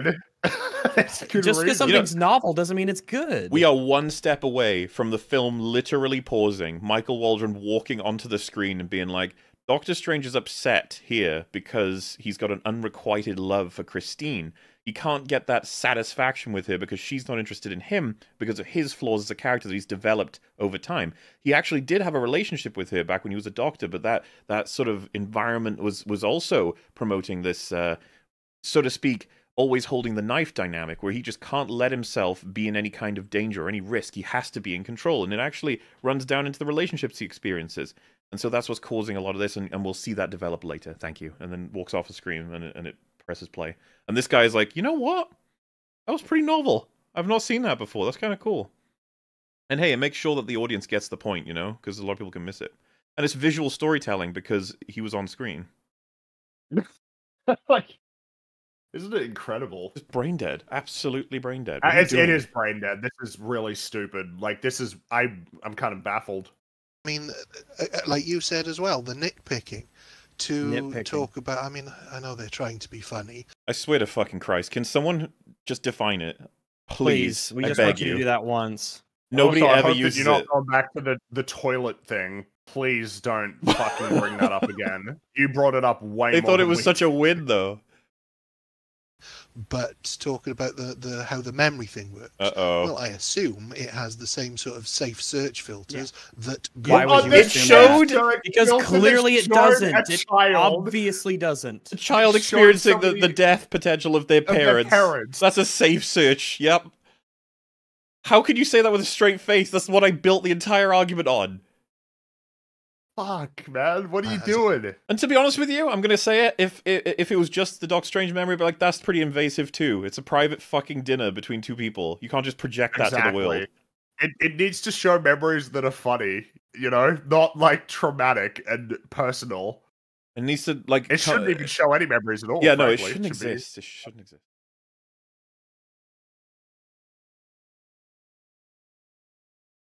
Just because something's you know, novel doesn't mean it's good. We are one step away from the film literally pausing, Michael Waldron walking onto the screen and being like, Doctor Strange is upset here because he's got an unrequited love for Christine. He can't get that satisfaction with her because she's not interested in him because of his flaws as a character that he's developed over time. He actually did have a relationship with her back when he was a doctor, but that that sort of environment was was also promoting this, uh, so to speak, always holding the knife dynamic, where he just can't let himself be in any kind of danger or any risk. He has to be in control, and it actually runs down into the relationships he experiences. And so that's what's causing a lot of this, and, and we'll see that develop later. Thank you. And then walks off the screen, and it, and it presses play. And this guy is like, you know what? That was pretty novel. I've not seen that before. That's kind of cool. And hey, it makes sure that the audience gets the point, you know? Because a lot of people can miss it. And it's visual storytelling because he was on screen. Like, isn't it incredible? It's brain dead. Absolutely brain dead. Uh, it's, it is brain dead. This is really stupid. Like, this is... I, I'm kind of baffled. I mean, like you said as well, the nitpicking. To nitpicking. talk about... I mean, I know they're trying to be funny. I swear to fucking Christ. Can someone just define it? Please. Please we I just beg want you you to do that once. Nobody also, ever I hope uses that you're not it. going back to the, the toilet thing. Please don't fucking bring that up again. You brought it up way They more thought it than was we such a win, though. But talking about the, the how the memory thing works, Uh-oh. well, I assume it has the same sort of safe search filters yeah. that. Why would you it showed that? Because clearly it doesn't. It child. obviously doesn't. A child It experiencing somebody... the, the death potential of their parents. Of their parents. That's a safe search. Yep. How could you say that with a straight face? That's what I built the entire argument on. Fuck, man, what are you doing? And to be honest with you, I'm gonna say it. If if it was just the Doctor Strange memory, but like that's pretty invasive too. It's a private fucking dinner between two people. You can't just project that exactly. to the world. It it needs to show memories that are funny, you know, not like traumatic and personal. It needs to like. It shouldn't even show any memories at all. Yeah, no, frankly. it shouldn't it should exist. Be... It shouldn't exist.